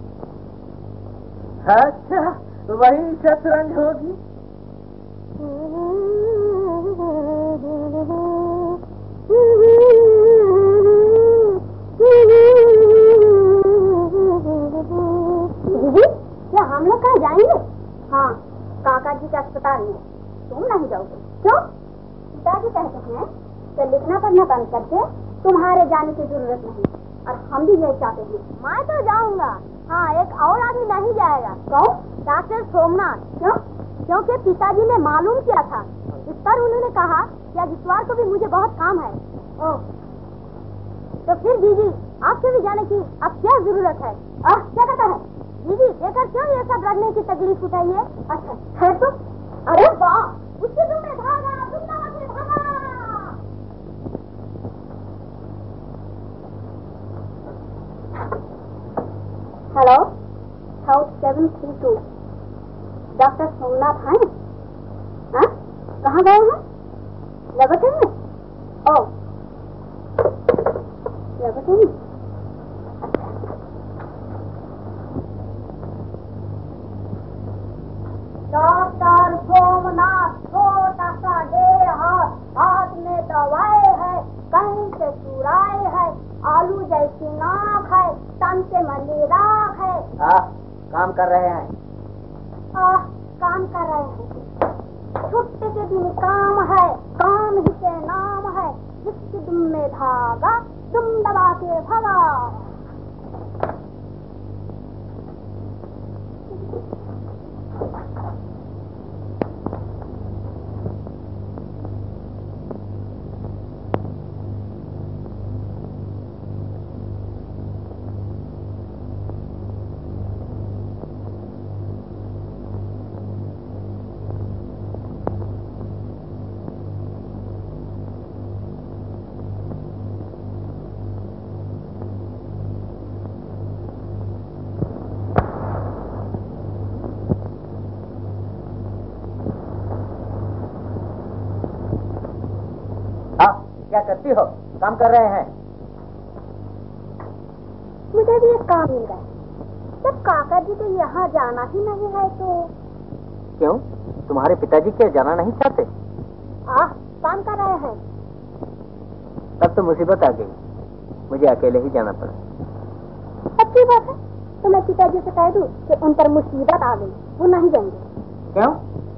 अच्छा, वही शतरंज होगी। दीदी, क्या हम लोग कहाँ जाएंगे? हाँ, काका जी के अस्पताल में। तुम नहीं जाओगे? क्यों? पिताजी कहते हैं कि लिखना पढ़ना बंद करके तुम्हारे जाने की जरूरत नहीं, और हम भी यही चाहते हैं। मैं तो जाऊंगा। हाँ, एक और आदमी नहीं जाएगा। कौन? डॉक्टर सोमनाथ। क्यों? क्योंकि पिताजी ने मालूम किया था, इस पर उन्होंने कहा कि आज इतवार को भी मुझे बहुत काम है। ओह, तो फिर दीदी आपके भी जाने की अब क्या जरूरत है? क्या कहता है दीदी? देखकर क्यों ये सब रखने की तकलीफ उठाई है? अच्छा है तो? अरे वाह, उसके तुमने भागा, वृंदावन से भागा। हेलो, साउथ 732, डॉक्टर सोमनाथ हैं? हाँ, कहाँ गए हैं? लेबोरेटरी में? ओह, लेबोरेटरी में। डॉक्टर सोमनाथ, छोटा सा ढेर हाथ में दवाई है, कहीं से चुराई है, आलू जैसी नाक है, तन से मली राख है। काम कर रहे हैं। काम कर रहे हैं। छुट्टी के दिन काम है, काम ही के नाम है, जिसकी दुम में धागा तुम दबा के भगा। क्या करती हो? काम कर रहे हैं। मुझे भी एक काम मिल गया। जब काका जी को यहाँ जाना ही नहीं है तो? क्यों, तुम्हारे पिताजी क्या जाना नहीं चाहते? काम कर रहे हैं। तब तो मुसीबत आ गई, मुझे अकेले ही जाना पड़ा। अच्छी बात है, तो मैं पिताजी से कह दूं कि उन पर मुसीबत आ गई, वो नहीं जाएंगे। क्यों?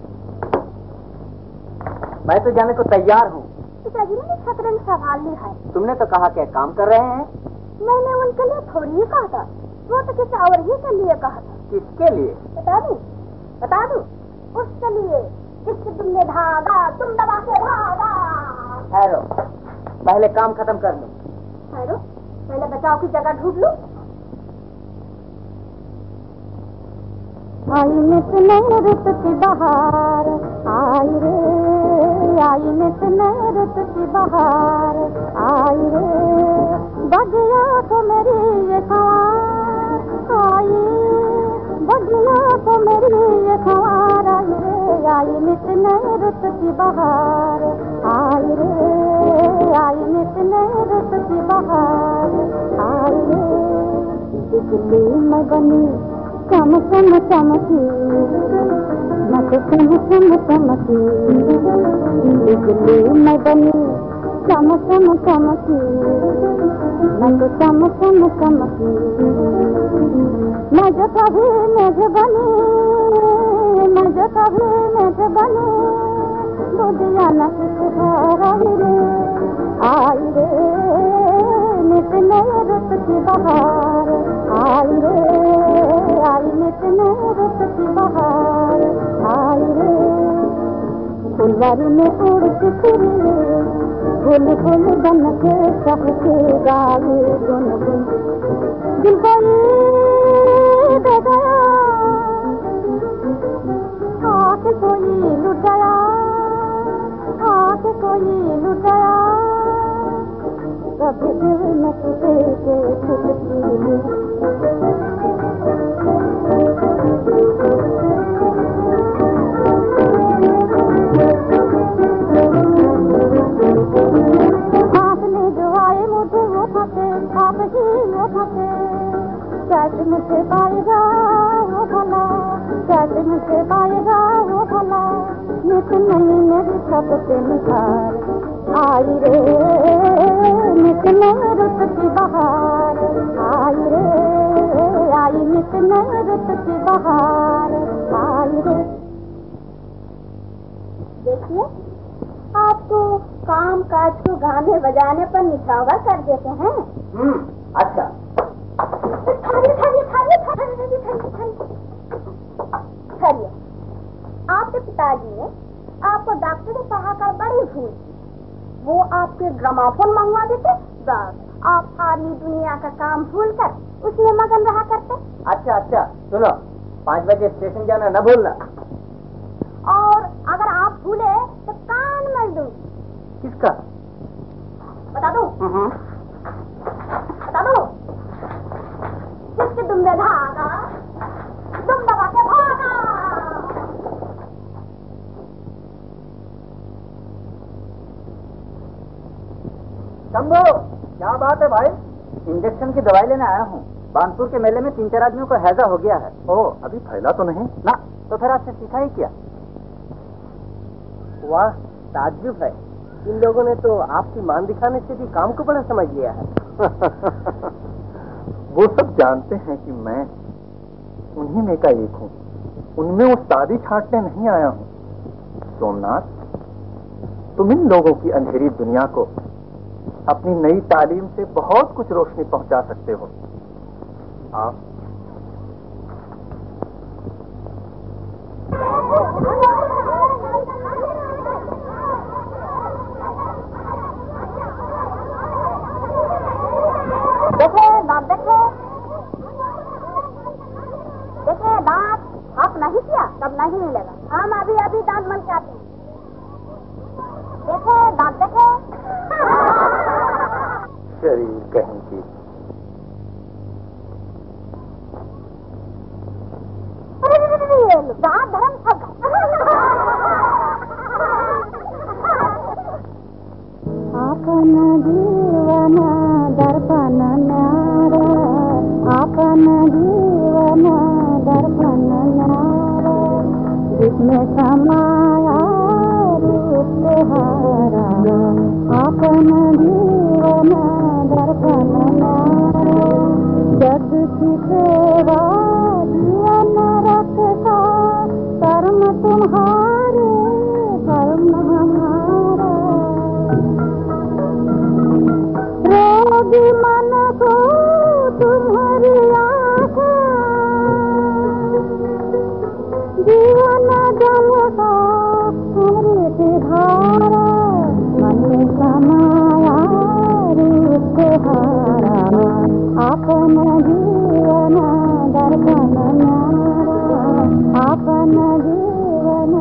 मैं तो जाने को तैयार हूँ। पिताजी ने शतरंज संभालनी है। तुमने तो कहा कि काम कर रहे हैं। मैंने उनके लिए थोड़ी ही कहा था, वो तो किसी और ही के लिए कहा था। किसके लिए? बता दूं, उसके लिए जिससे तुमने भागा, तुम दबा के भागा। ठहरो, पहले काम खत्म कर लो। ठहरो, पहले बचाव की जगह ढूंढ लो। आई नित नई रुत की बहार, आई रे, आई नित नई रुत की बहार, आई रे, बगिया तो मेरी ये सवार, आई बगिया तो मेरी ये सवार, आई रे, आई नित नई रुत की बहार, आई रे, आई नित नई रुत की बहार, आई रे, बिजली में बनी चम चम चमकी, मैं तो चम चम चमकी, बिजली में बनी चम चम चमकी, मैं तो चम चम चमकी, मैं जो कभी मेघ बनी, मैं जो कभी मेघ बनी, बुझिया न किस आई रे, आई रे, नित नई रुत की बहार, आई रे, आई नित नई रुत की बहार, आई रे, फूल फुलवारी में उड़ती फिरे फूल फूल बन के सबके गावे गुनगुन दिल कोई दे गया आके कोई लुट गया आके कोई लुट गया कभी दिल में किसी के छुटती नहीं आपने जो आए मुझे वो फंसे आप ही वो फंसे कैसे मुझे पाएगा वो भला कैसे मुझे पाएगा वो भला नित नई मेरी छत पे निखार आई रे नित नई रुत की बहार आई रे आई नित नई रुत की बहार आई रे। देखिए आप तो काम काज को गाने बजाने पर निछावर कर देते हैं। अच्छा खैरिए आपके पिताजी ने आपको डॉक्टर से पढ़ाकर बड़ी भूल की वो आपके ग्रामोफोन मंगवा देते बस आप सारी दुनिया का काम भूलकर उसमें मगन रहा करते। अच्छा अच्छा सुनो 5 बजे स्टेशन जाना न भूलना। और अगर आप भूले तो कान मल दूंगी। किसका बता दो बता दो जिसके दुम में धागा दुम दबा के भागा। शंभू क्या बात है भाई? इंजेक्शन की दवाई लेने आया हूँ। बानपुर के मेले में 3-4 आदमियों को हैजा हो गया है। ओह अभी फैला तो नहीं ना तो फिर आपसे सीखा ही क्या? वाह ताज्जुब है इन लोगों ने तो आपकी मान दिखाने से भी काम को बड़ा समझ लिया है। वो सब जानते हैं कि मैं उन्हीं में का एक हूँ उनमें उस्तादी छांटने नहीं आया हूँ। सोमनाथ तुम इन लोगों की अंधेरी दुनिया को अपनी नई तालीम से बहुत कुछ रोशनी पहुंचा सकते हो। आप देखे दांत देखे दांत आप नहीं किया तब नहीं मिलेगा। हम अभी अभी दांत मन के आते हैं। देखे दांत देखे शरीर कहीं की दांत धर्म सब आपन जीवन दर्पण न्यारा आपन जीवन दर्पण न्यारा जिसमें समाया रूप हारा आपन जीवन दर्पण न्यारा जग की सेवा जीवन रखता कर्म तुम्हारे कर्म हमारा रोगी मन को तुम्हारी आशा जीवन जलता अमृत धारा मन समाया रूप हारा आपन जीवन दर्पण न्यारा आपन जीवन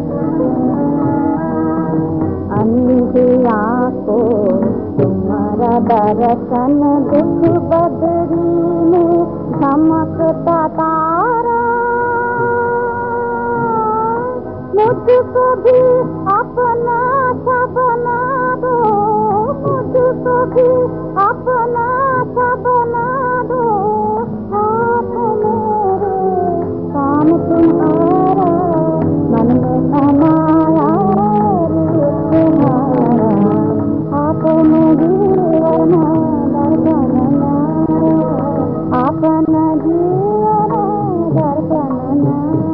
अंधिया को तुम्हारा दर्शन दुख बदरी में चमकता तारा मुझको भी अपना सा बना दो मुझको भी अपना सा बना दो आप मेरे काम तुम्हारा मन में समाया रूप तुम्हारा आपन जीवन दर्पण न्यारा आपन जीवन दर्पण न्यारा।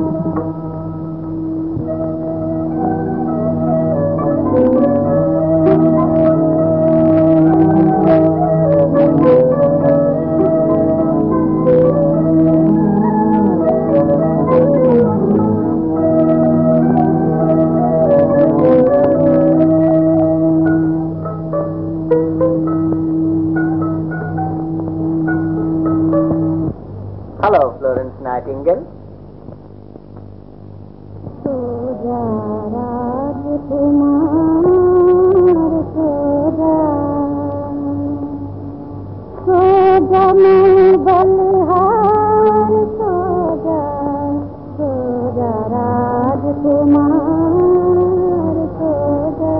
नाइटिंगेल। सो जा राजकुमार सो जा मैं बलिहार सो जा राजकुमार सो जा।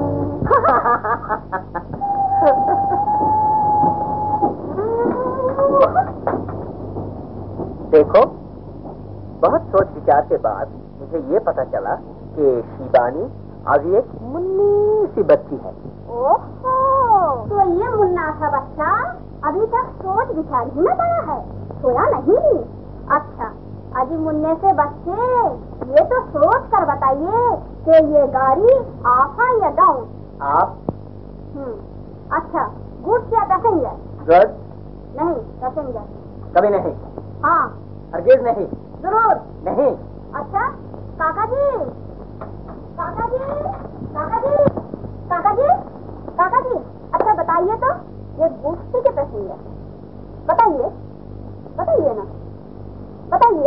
देखो, बहुत सोच विचार के बाद मुझे ये पता चला कि शिबानी अभी एक मुन्नी सी बच्ची है। ओहो, तो ये मुन्ना सा बच्चा अभी तक सोच विचार ही में पड़ा है, सोया नहीं। अच्छा, अजी मुन्ने से बच्चे, ये तो सोच कर बताइए कि ये गाड़ी आप है या डाउन? आप? अच्छा, गुड्स या पैसेंजर? गुड? नहीं, पैसेंजर। कभी नहीं। हाँ। हरगिज नहीं। जरूर नहीं। अच्छा, काका जी, काका जी, काका जी, काका जी, काका जी, अच्छा बताइए तो, ये गुड्स के पैसेंजर? बताइए, बताइए ना, बताइए।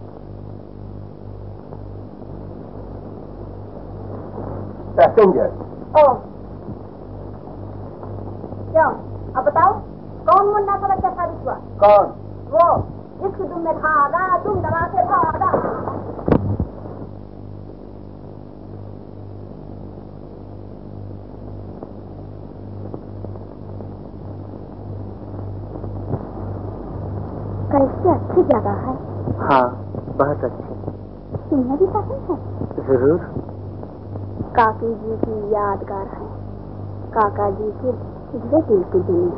पैसेंजर। ओह, क्यों? अब बताओ, कौन मुन्ना का बच्चा साबित हुआ? कौन? वो जिसकी तुम में भागा, तुम दबा से भागा। कैसी अच्छी जगह है। हाँ, बहुत अच्छी। तुम्हें भी पसंद है? जरूर। काकी जी की यादगार है, काका जी की दिल की दुनिया।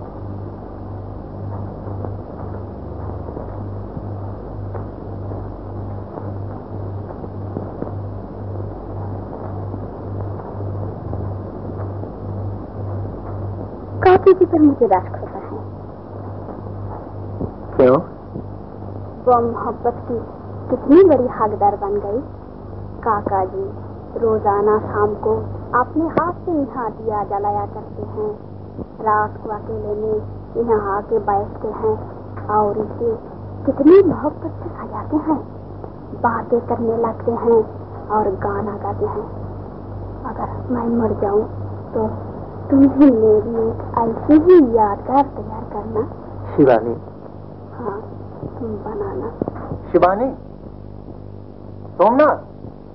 काकी जी पर मुझे रश्क होता है। क्यों? वो मोहब्बत की कितनी बड़ी हकदार बन गई। काका जी रोजाना शाम को अपने हाथ से यहाँ दिया जलाया करते हैं, रात को अकेले में यहाँ आके बैठते हैं और इसे कितनी मोहब्बत से सजाते हैं, बातें करने लगते हैं और गाना गाते हैं। अगर मैं मर जाऊं तो तुम भी मेरी एक ऐसी ही यादगार तैयार करना। शिवानी? हाँ, तुम बनाना। शिवानी, सोमनाथ,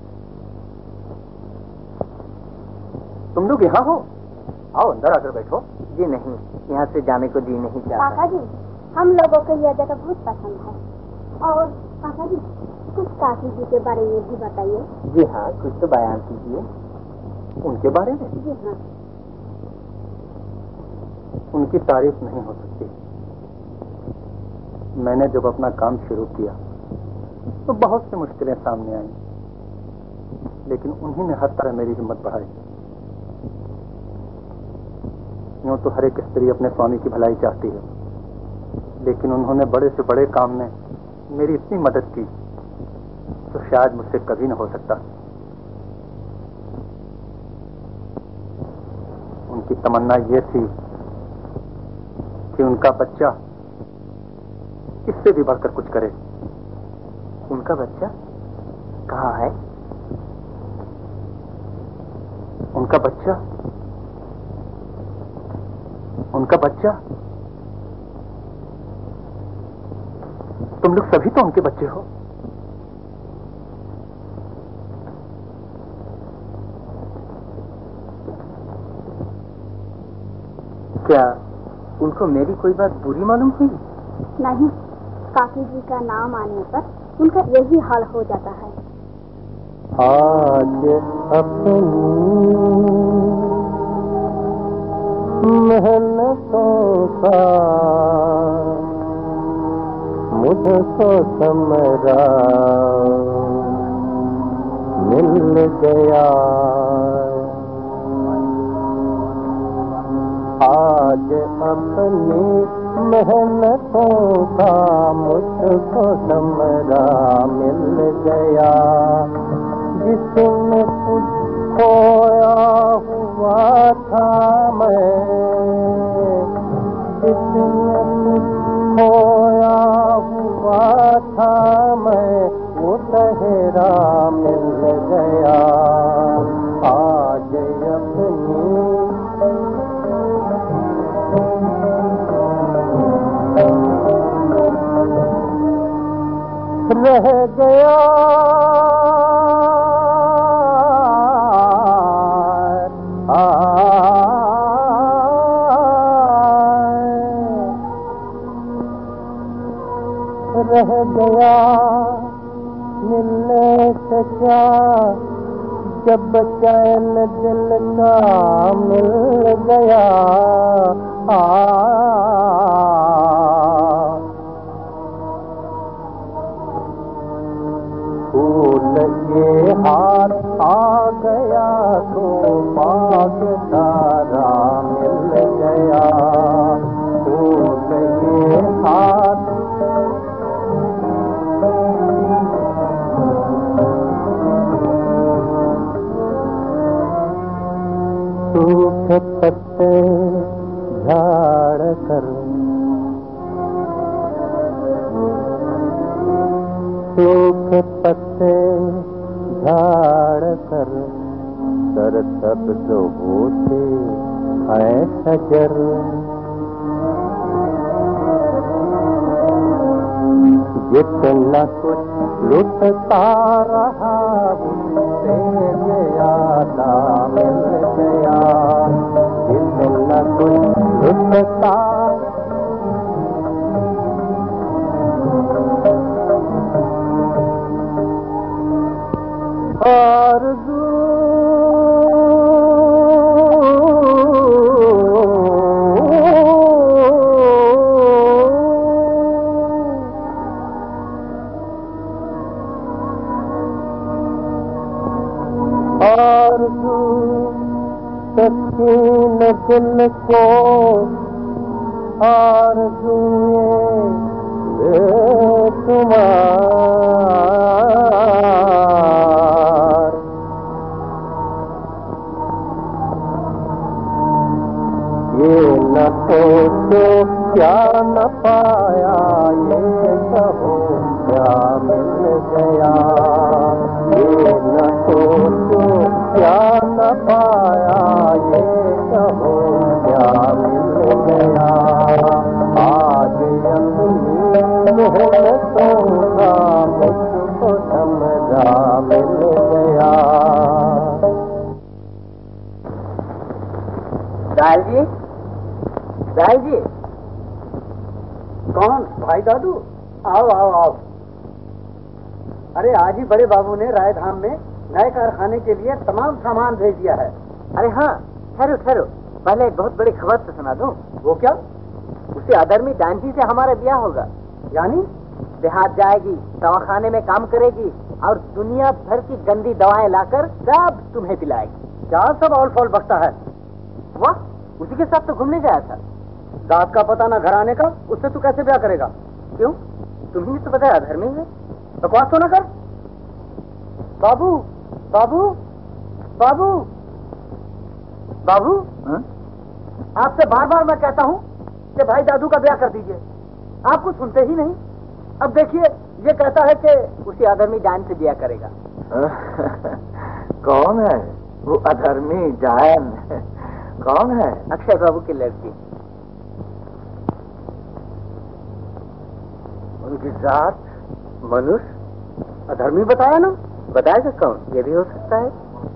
तुम लोग यहाँ हो? आओ अंदर आकर बैठो। जी नहीं, यहाँ से जाने को जी नहीं चाहता। काका जी, हम लोगों को यह जगह बहुत पसंद है। और काका जी, कुछ काकी जी के बारे में भी बताइए। जी हाँ, कुछ तो बयान कीजिए। उनके बारे में? जी हाँ। उनकी तारीफ नहीं हो सकती। मैंने जब अपना काम शुरू किया तो बहुत सी मुश्किलें सामने आई, लेकिन उन्हीं ने हर तरह मेरी हिम्मत बढ़ाई। यूं तो हर एक स्त्री अपने स्वामी की भलाई चाहती है, लेकिन उन्होंने बड़े से बड़े काम में मेरी इतनी मदद की तो शायद मुझसे कभी न हो सकता। उनकी तमन्ना ये थी कि उनका बच्चा इससे भी बढ़कर कुछ करे। उनका बच्चा कहाँ है? उनका बच्चा, उनका बच्चा, तुम लोग सभी तो उनके बच्चे हो। क्या उनको मेरी कोई बात बुरी मालूम हुई? नहीं, काकी जी का नाम आने पर उनका यही हाल हो जाता है। आज अपनी मेहनतों का मुझको समरा मिल गया। आज अपनी मेहनतों का मुझको समरा मिल गया। जिसमें कुछ खोया हुआ था मैं, जिसमें कुछ खोया हुआ था रह गया मिलने से क्या, जब चैन दिल का मिल गया। फूल ये हाथ आ गया तो पाग सारा मिल गया। फूल ये हाथ सूखे पत्ते झाड़ कर, सूखे पत्ते झाड़ कर, सरसब्ज होते हैं शजर। जितना कुछ लुटता रहा उससे ज्यादा मिल गया। जितना कुछ लुटता आरज़ू सकीन दिल को आरज़ूए बेशुमार। ये न सोचो क्या न पाया, ये कहो क्या मिल गया। ये न सोचो क्या न पाया, ये कहो क्या मिल गया। आज अपनी मेहनतों का मुझको समझा मिल गया। दाल जी, दाल जी। कौन? भाई दादू? आओ आओ आओ। अरे आज ही बड़े बाबू ने रायधाम में नए कारखाने के लिए तमाम सामान भेज दिया है। अरे हाँ, ठहरो ठहरो, पहले एक बहुत बड़ी खबर तो सुना दूं। वो क्या? उसी अधर्मी डांसी से हमारा ब्याह होगा। यानी? देहात जाएगी, दवाखाने में काम करेगी और दुनिया भर की गंदी दवाएं लाकर सब तुम्हें पिलाएगी। क्या सब ऑल फॉल बकता है? वाह, उसी के साथ तो घूमने गया था। दाद का पता ना घराने का, उससे तू कैसे ब्याह करेगा? क्यों? तुम्ही तो बताया अधर्मी है। बकवास तो ना कर। बाबू बाबू बाबू बाबू, आपसे बार बार मैं कहता हूँ कि भाई दादू का ब्याह कर दीजिए, आप कुछ सुनते ही नहीं। अब देखिए, ये कहता है कि उसी अधर्मी जान से ब्याह करेगा। कौन है वो अधर्मी जान? कौन है? अक्षय बाबू की लड़की। उनकी जात मनुष्य अधर्मी बताया ना? बताएगा कौन? ये भी हो सकता है।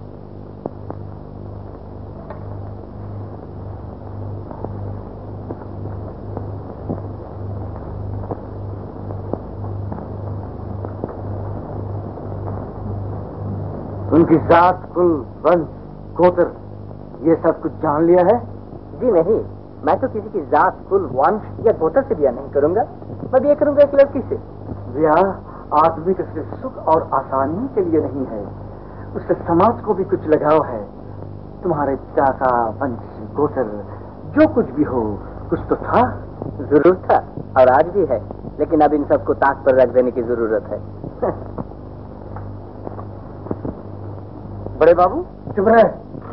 उनकी जात, कुल, वंश, गोत्र, ये सब कुछ जान लिया है? जी नहीं, मैं तो किसी की जात, कुल, वंश या गोत्र से ब्याह नहीं करूंगा। मैं ब्याह करूंगा एक लड़की से। ब्याह आदमी के सिर्फ सुख और आसानी के लिए नहीं है, उससे समाज को भी कुछ लगाव है। तुम्हारे पिता का वंश, गोत्र, जो कुछ भी हो, कुछ तो था। जरूर था और आज भी है, लेकिन अब इन सबको ताक पर रख देने की जरूरत है। बड़े बाबू चुप रहे।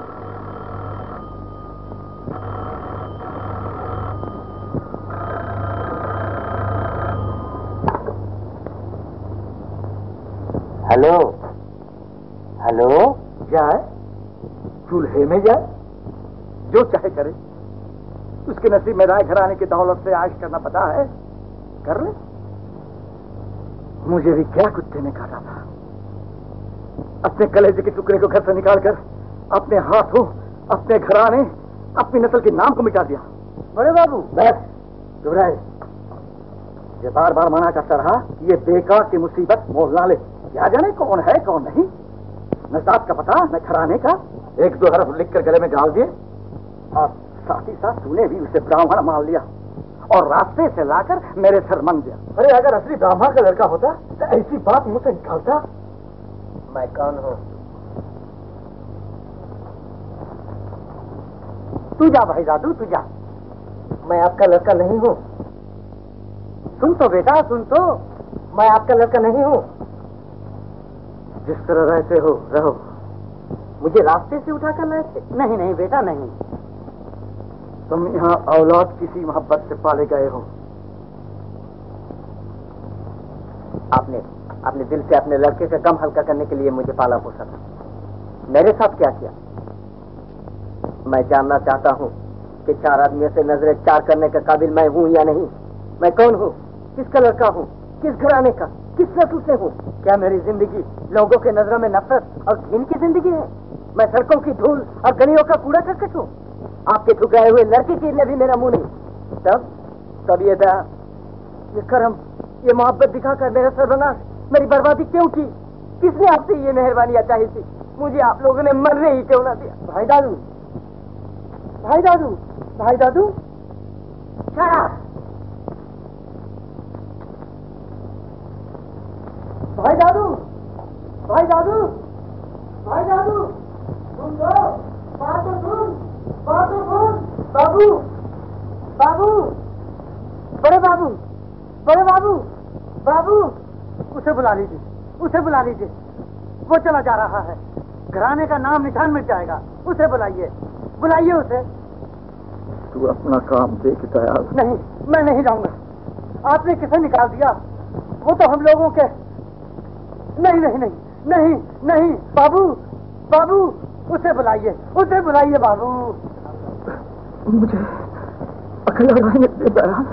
Hello hello. जाए चूल्हे में जाए, जो चाहे करे। उसके नसीब में राय घराने की दौलत से आश करना पता है, कर ले। मुझे भी क्या कुत्ते ने काटा था। अपने कलेजे के टुकड़े को घर से निकालकर अपने हाथों, अपने घराने अपनी नस्ल के नाम को मिटा दिया। बड़े बाबू बस घबराए, ये बार बार मना करता रहा कि ये बेकार की मुसीबत मोल ना ले। क्या जाने कौन है कौन नहीं, न जात का पता न घराने का। एक दो हरफ लिखकर गले में डाल दिए और साथ ही साथ तूने भी उसे ब्राह्मण मान लिया और रास्ते से लाकर मेरे सर मन दिया। अरे अगर असली ब्राह्मण का लड़का होता तो ऐसी बात मुझसे निकालता। मैं कौन हूँ? तू जा भाई दादू, तू जा। मैं आपका लड़का नहीं हूँ। सुन तो बेटा, सुन तो, मैं आपका लड़का नहीं हूँ। जिस तरह रहते हो रहो। मुझे रास्ते से उठा कर लाए थे? नहीं नहीं बेटा नहीं, तुम यहाँ औलाद किसी मोहब्बत से पाले गए हो। आपने दिल से अपने लड़के का गम हल्का करने के लिए मुझे पाला पोसा था। मेरे साथ क्या किया? मैं जानना चाहता हूँ कि चार आदमियों से नजरें चार करने का काबिल मैं हूँ या नहीं। मैं कौन हूँ, किसका लड़का हूँ, किस घराने का, किस नस्ल से हूँ? क्या मेरी जिंदगी लोगों के नजरों में नफरत और घिन की जिंदगी है? मैं सड़कों की धूल और गलियों का कूड़ा करकट हूँ? आपके ठुकराए हुए लड़के के लिए भी मेरा मुंह नहीं। तब ये दया, ये करम, ये मोहब्बत दिखाकर मेरा सर्वनाश, मेरी बर्बादी क्यों की? किसने आपसे ये मेहरबानियां चाही थी? मुझे आप लोगों ने मरने ही क्यों ना दिया? भाई दादू, भाई दादू, भाई दादू, भाई दादू, भाई दादू, भाई दादू, सुन तो, बात तो सुन, बात तो सुन। बाबू, बाबू, बड़े बाबू, बड़े बाबू, बाबू, उसे बुला लीजिए, उसे बुला लीजिए। वो चला जा रहा है, घराने का नाम निशान मिट जाएगा। उसे बुलाइए, बुलाइए उसे। तू अपना काम देख दयाल। नहीं, मैं नहीं जाऊंगा। आपने किसे निकाल दिया? वो तो हम लोगों के। नहीं नहीं नहीं नहीं नहीं, बाबू, बाबू, उसे बुलाइए, उसे बुलाइए बाबू। मुझे अकेला रहने दे दयाल।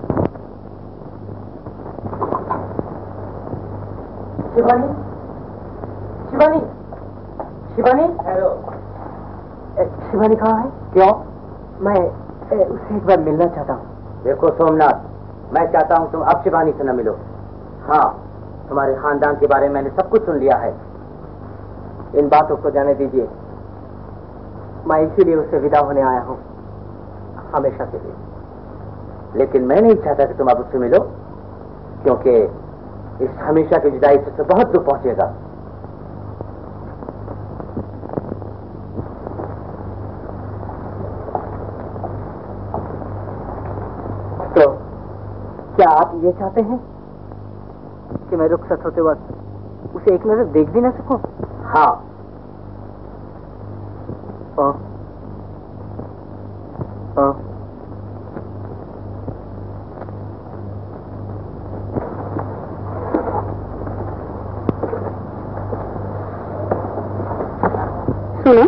शिवानी, शिवानी, शिवानी, हेलो। शिवानी कहाँ है? क्यों? मैं उससे एक बार मिलना चाहता हूँ। देखो सोमनाथ, मैं चाहता हूँ तुम अब शिवानी से न मिलो। हाँ, तुम्हारे खानदान के बारे में मैंने सब कुछ सुन लिया है। इन बातों को जाने दीजिए। मैं इसीलिए उससे विदा होने आया हूँ, हमेशा के लिए। लेकिन मैं नहीं चाहता कि तुम अब उससे मिलो, क्योंकि इस हमेशा की जुदाई से तो बहुत दुख पहुंचेगा। तो क्या आप ये चाहते हैं कि मैं रुखसत होते वक्त उसे एक नजर देख भी ना सकूं? हाँ। सुनो,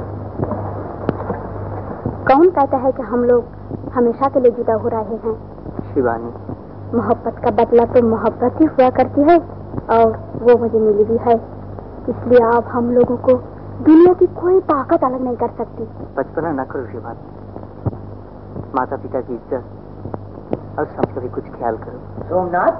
कौन कहता है कि हम लोग हमेशा के लिए जुदा हो रहे हैं? शिवानी, मोहब्बत का बदला तो मोहब्बत ही हुआ करती है, और वो मुझे मिली भी है। इसलिए आप हम लोगों को दुनिया की कोई ताकत अलग नहीं कर सकती। बचपना न करो शिवानी, माता पिता की इज्जत और सबका भी कुछ ख्याल करो। सोमनाथ,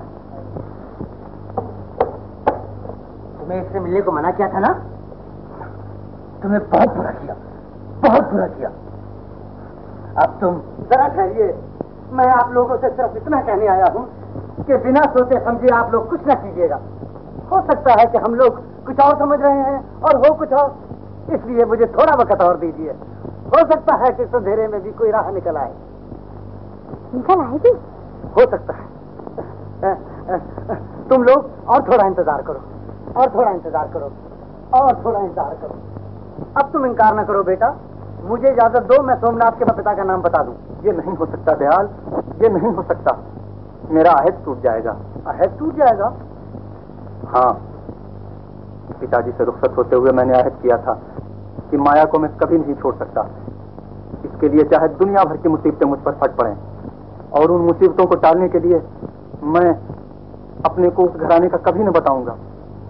तुम्हें इससे मिलने को मना किया था ना? तुम्हें बहुत बुरा किया, बहुत बुरा किया। अब तुम जरा ठहरिए, मैं आप लोगों से सिर्फ इतना कहने आया हूँ कि बिना सोचे समझे आप लोग कुछ न कीजिएगा। हो सकता है कि हम लोग कुछ और समझ रहे हैं और हो कुछ और, इसलिए मुझे थोड़ा वक्त और दीजिए। हो सकता है कि इस अंधेरे में भी कोई राह निकल आए। निकल आएगी? हो सकता है। तुम लोग और थोड़ा इंतजार करो, और थोड़ा इंतजार करो, और थोड़ा इंतजार करो। अब तुम इनकार न करो बेटा, मुझे इजाजत दो, मैं सोमनाथ के पिता का नाम बता दूं। ये नहीं हो सकता दयाल, ये नहीं हो सकता। मेरा अहद टूट जाएगा। अहद टूट जाएगा? हाँ, पिताजी से रुखसत होते हुए मैंने अहद किया था कि माया को मैं कभी नहीं छोड़ सकता। इसके लिए चाहे दुनिया भर की मुसीबतें मुझ पर फट पड़ें, और उन मुसीबतों को टालने के लिए मैं अपने को उस घराने का कभी न बताऊंगा।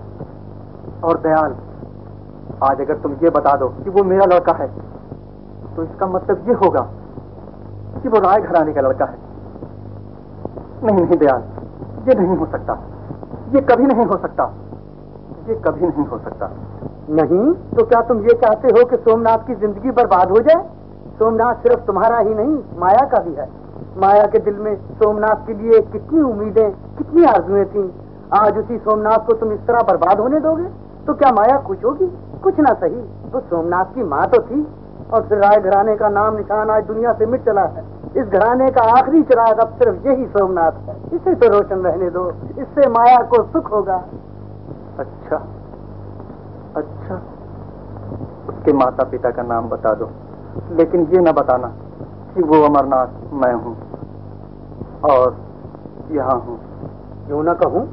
और दयाल, आज अगर तुम ये बता दो कि वो मेरा लड़का है, तो इसका मतलब ये होगा कि वो राय घराने का लड़का है। नहीं नहीं दयाल, ये नहीं हो सकता, ये कभी नहीं हो सकता, ये कभी नहीं हो सकता। नहीं तो क्या तुम ये चाहते हो कि सोमनाथ की जिंदगी बर्बाद हो जाए? सोमनाथ सिर्फ तुम्हारा ही नहीं, माया का भी है। माया के दिल में सोमनाथ के लिए कितनी उम्मीदें, कितनी आरज़ुएं थीं। आज उसी सोमनाथ को तुम इस तरह बर्बाद होने दोगे तो क्या माया खुश होगी? कुछ ना सही, तो सोमनाथ की माँ तो थी, और फिर राय घराने का नाम निशान आज दुनिया से मिट चला है। इस घराने का आखिरी चिराग अब सिर्फ यही सोमनाथ है। इसे तो रोशन रहने दो, इससे माया को सुख होगा। अच्छा अच्छा, उसके माता पिता का नाम बता दो, लेकिन ये न बताना कि वो अमरनाथ मैं हूँ और यहाँ हूँ। क्यों न कहूँ?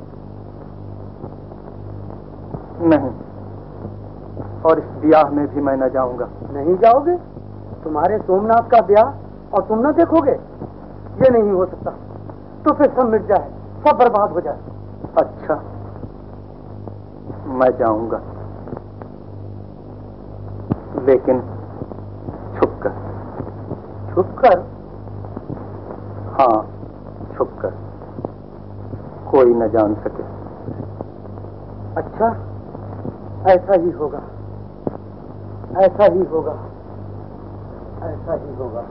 नहीं, और इस ब्याह में भी मैं न जाऊंगा। नहीं जाओगे? तुम्हारे सोमनाथ का ब्याह और तुम न देखोगे? ये नहीं हो सकता। तो फिर सब मिट जाए, सब बर्बाद हो जाए। अच्छा, मैं जाऊंगा, लेकिन छुपकर। छुपकर? हाँ, छुपकर, कोई न जान सके। अच्छा, ऐसा ही होगा, ऐसा ही होगा, ऐसा ही होगा।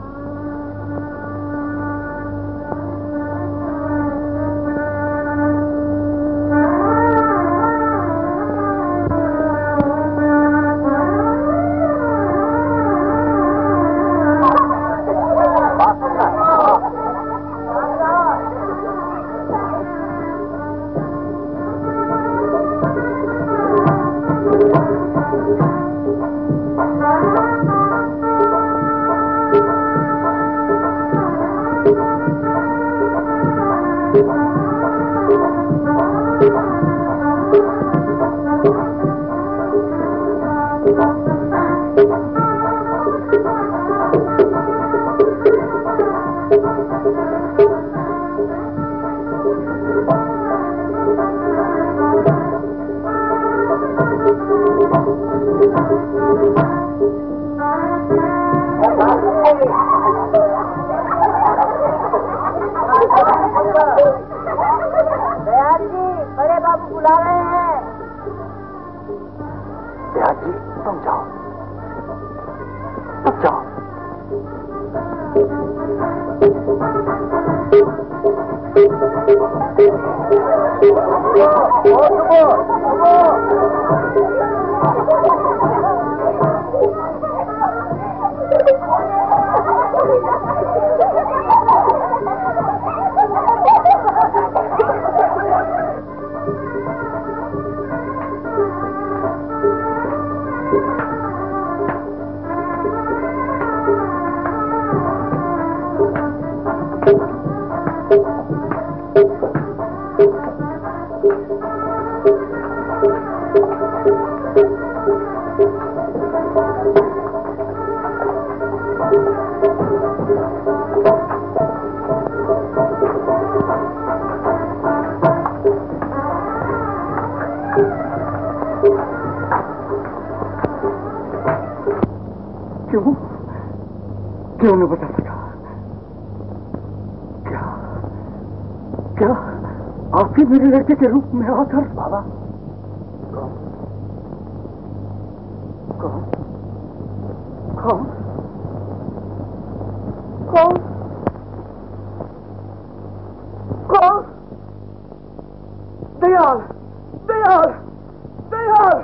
क्यों नहीं बता सका? क्या क्या आप ही मेरे लड़के के रूप में आकर? बाबा, कौन कौन कौन कौन? दयाल, दयाल, दयाल,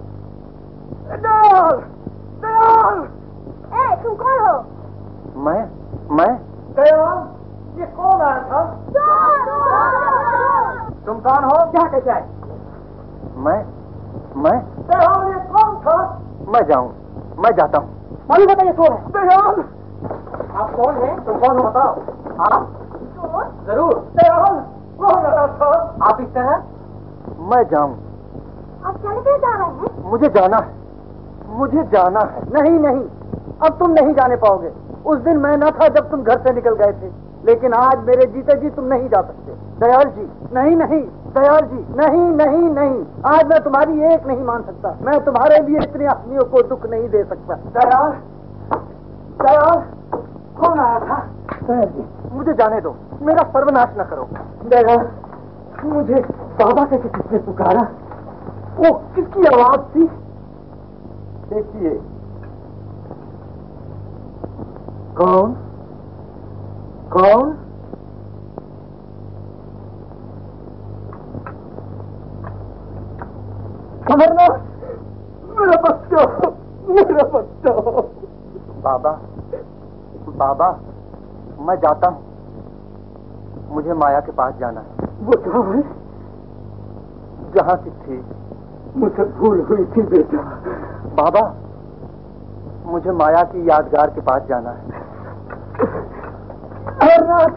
दयाल, दयाल! तुम कौन हो? मैं दयाल, ये कौन आया था? तुम कौन हो? क्या कहते हैं? मैं दयाल, ये कौन था? मैं जाता हूँ। मालूम बता ये कौन है? दयाल, आप कौन हैं? तुम कौन हो बताओ। आप? जरूर। दयाल, कौन लगा था? आप इस तरह? मैं जाऊँ। आप चले जा रहे हैं? मुझे जाना है। नहीं नहीं, अब तुम नहीं जाने पाओगे। उस दिन मैं न था जब तुम घर से निकल गए थे, लेकिन आज मेरे जीते जी तुम नहीं जा सकते। दयाल जी, नहीं नहीं, दयाल जी, नहीं नहीं नहीं, आज मैं तुम्हारी एक नहीं मान सकता। मैं तुम्हारे लिए इतने आदमियों को दुख नहीं दे सकता। दयाल, कौन आया था? मुझे जाने दो, मेरा सर्वनाश न करो। बेगा, मुझे बाबा के किसने पुकारा? वो किसकी आवाज थी? देखिए। कौन? कौन? अमरनाथ, मेरा बच्चा, मेरा बच्चा। बाबा, बाबा, मैं जाता हूँ, मुझे माया के पास जाना है। वो कहाँ है? जहाँ की थी। मुझे भूल हुई थी बेटा। बाबा, मुझे माया की यादगार के पास जाना है। अमरनाथ,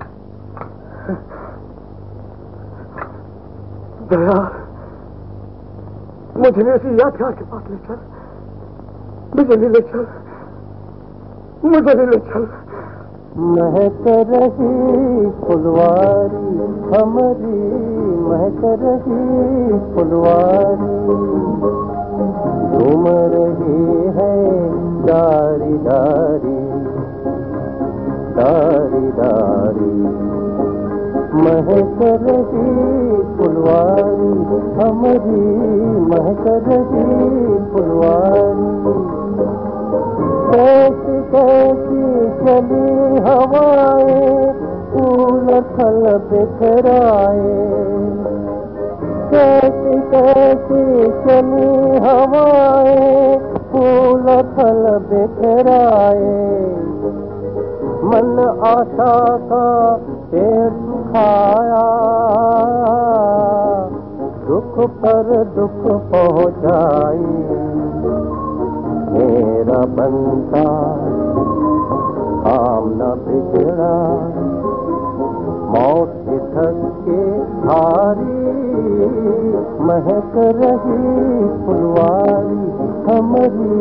दया, मुझे ऐसी यादगार के पास ले चल। मुझे नहीं ले चल, मुझे नहीं ले चल। महक रही फुलवारी हमारी, महक रही फुलवारी, झूम रही है डारी डारी, डारी डारी। महक रही फुलवारी हमारी, महक रही फुलवारी। कैसी कैसी चली हवाएं, फूल फल बिखराए। कैसी कैसी चली हवाएं, फूल फल बिखराए। मन आशा का पेड़ सुखाया, दुख पर दुख पहुँचाई। मेरा बनता काम न बिगड़ा, मौत के धक्के भारी। महक रही फुलवारी हमारी।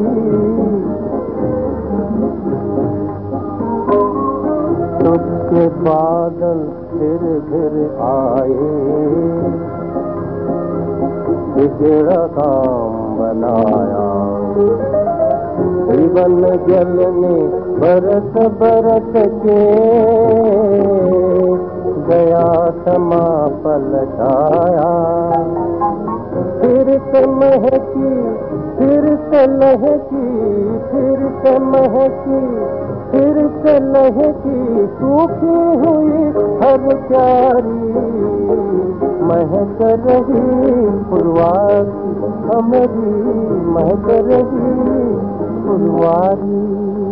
दुख के बादल फिर आए, बिगड़ा काम बनाया। जीवन जल में बरस बरस के गया समा पलटाया। फिर से महकी, फिर से लहकी, फिर से महकी, फिर से लहकी, सूखी हुई हर प्यारी। महक रही फुलवारी हमारी, महक रही फुलवारी।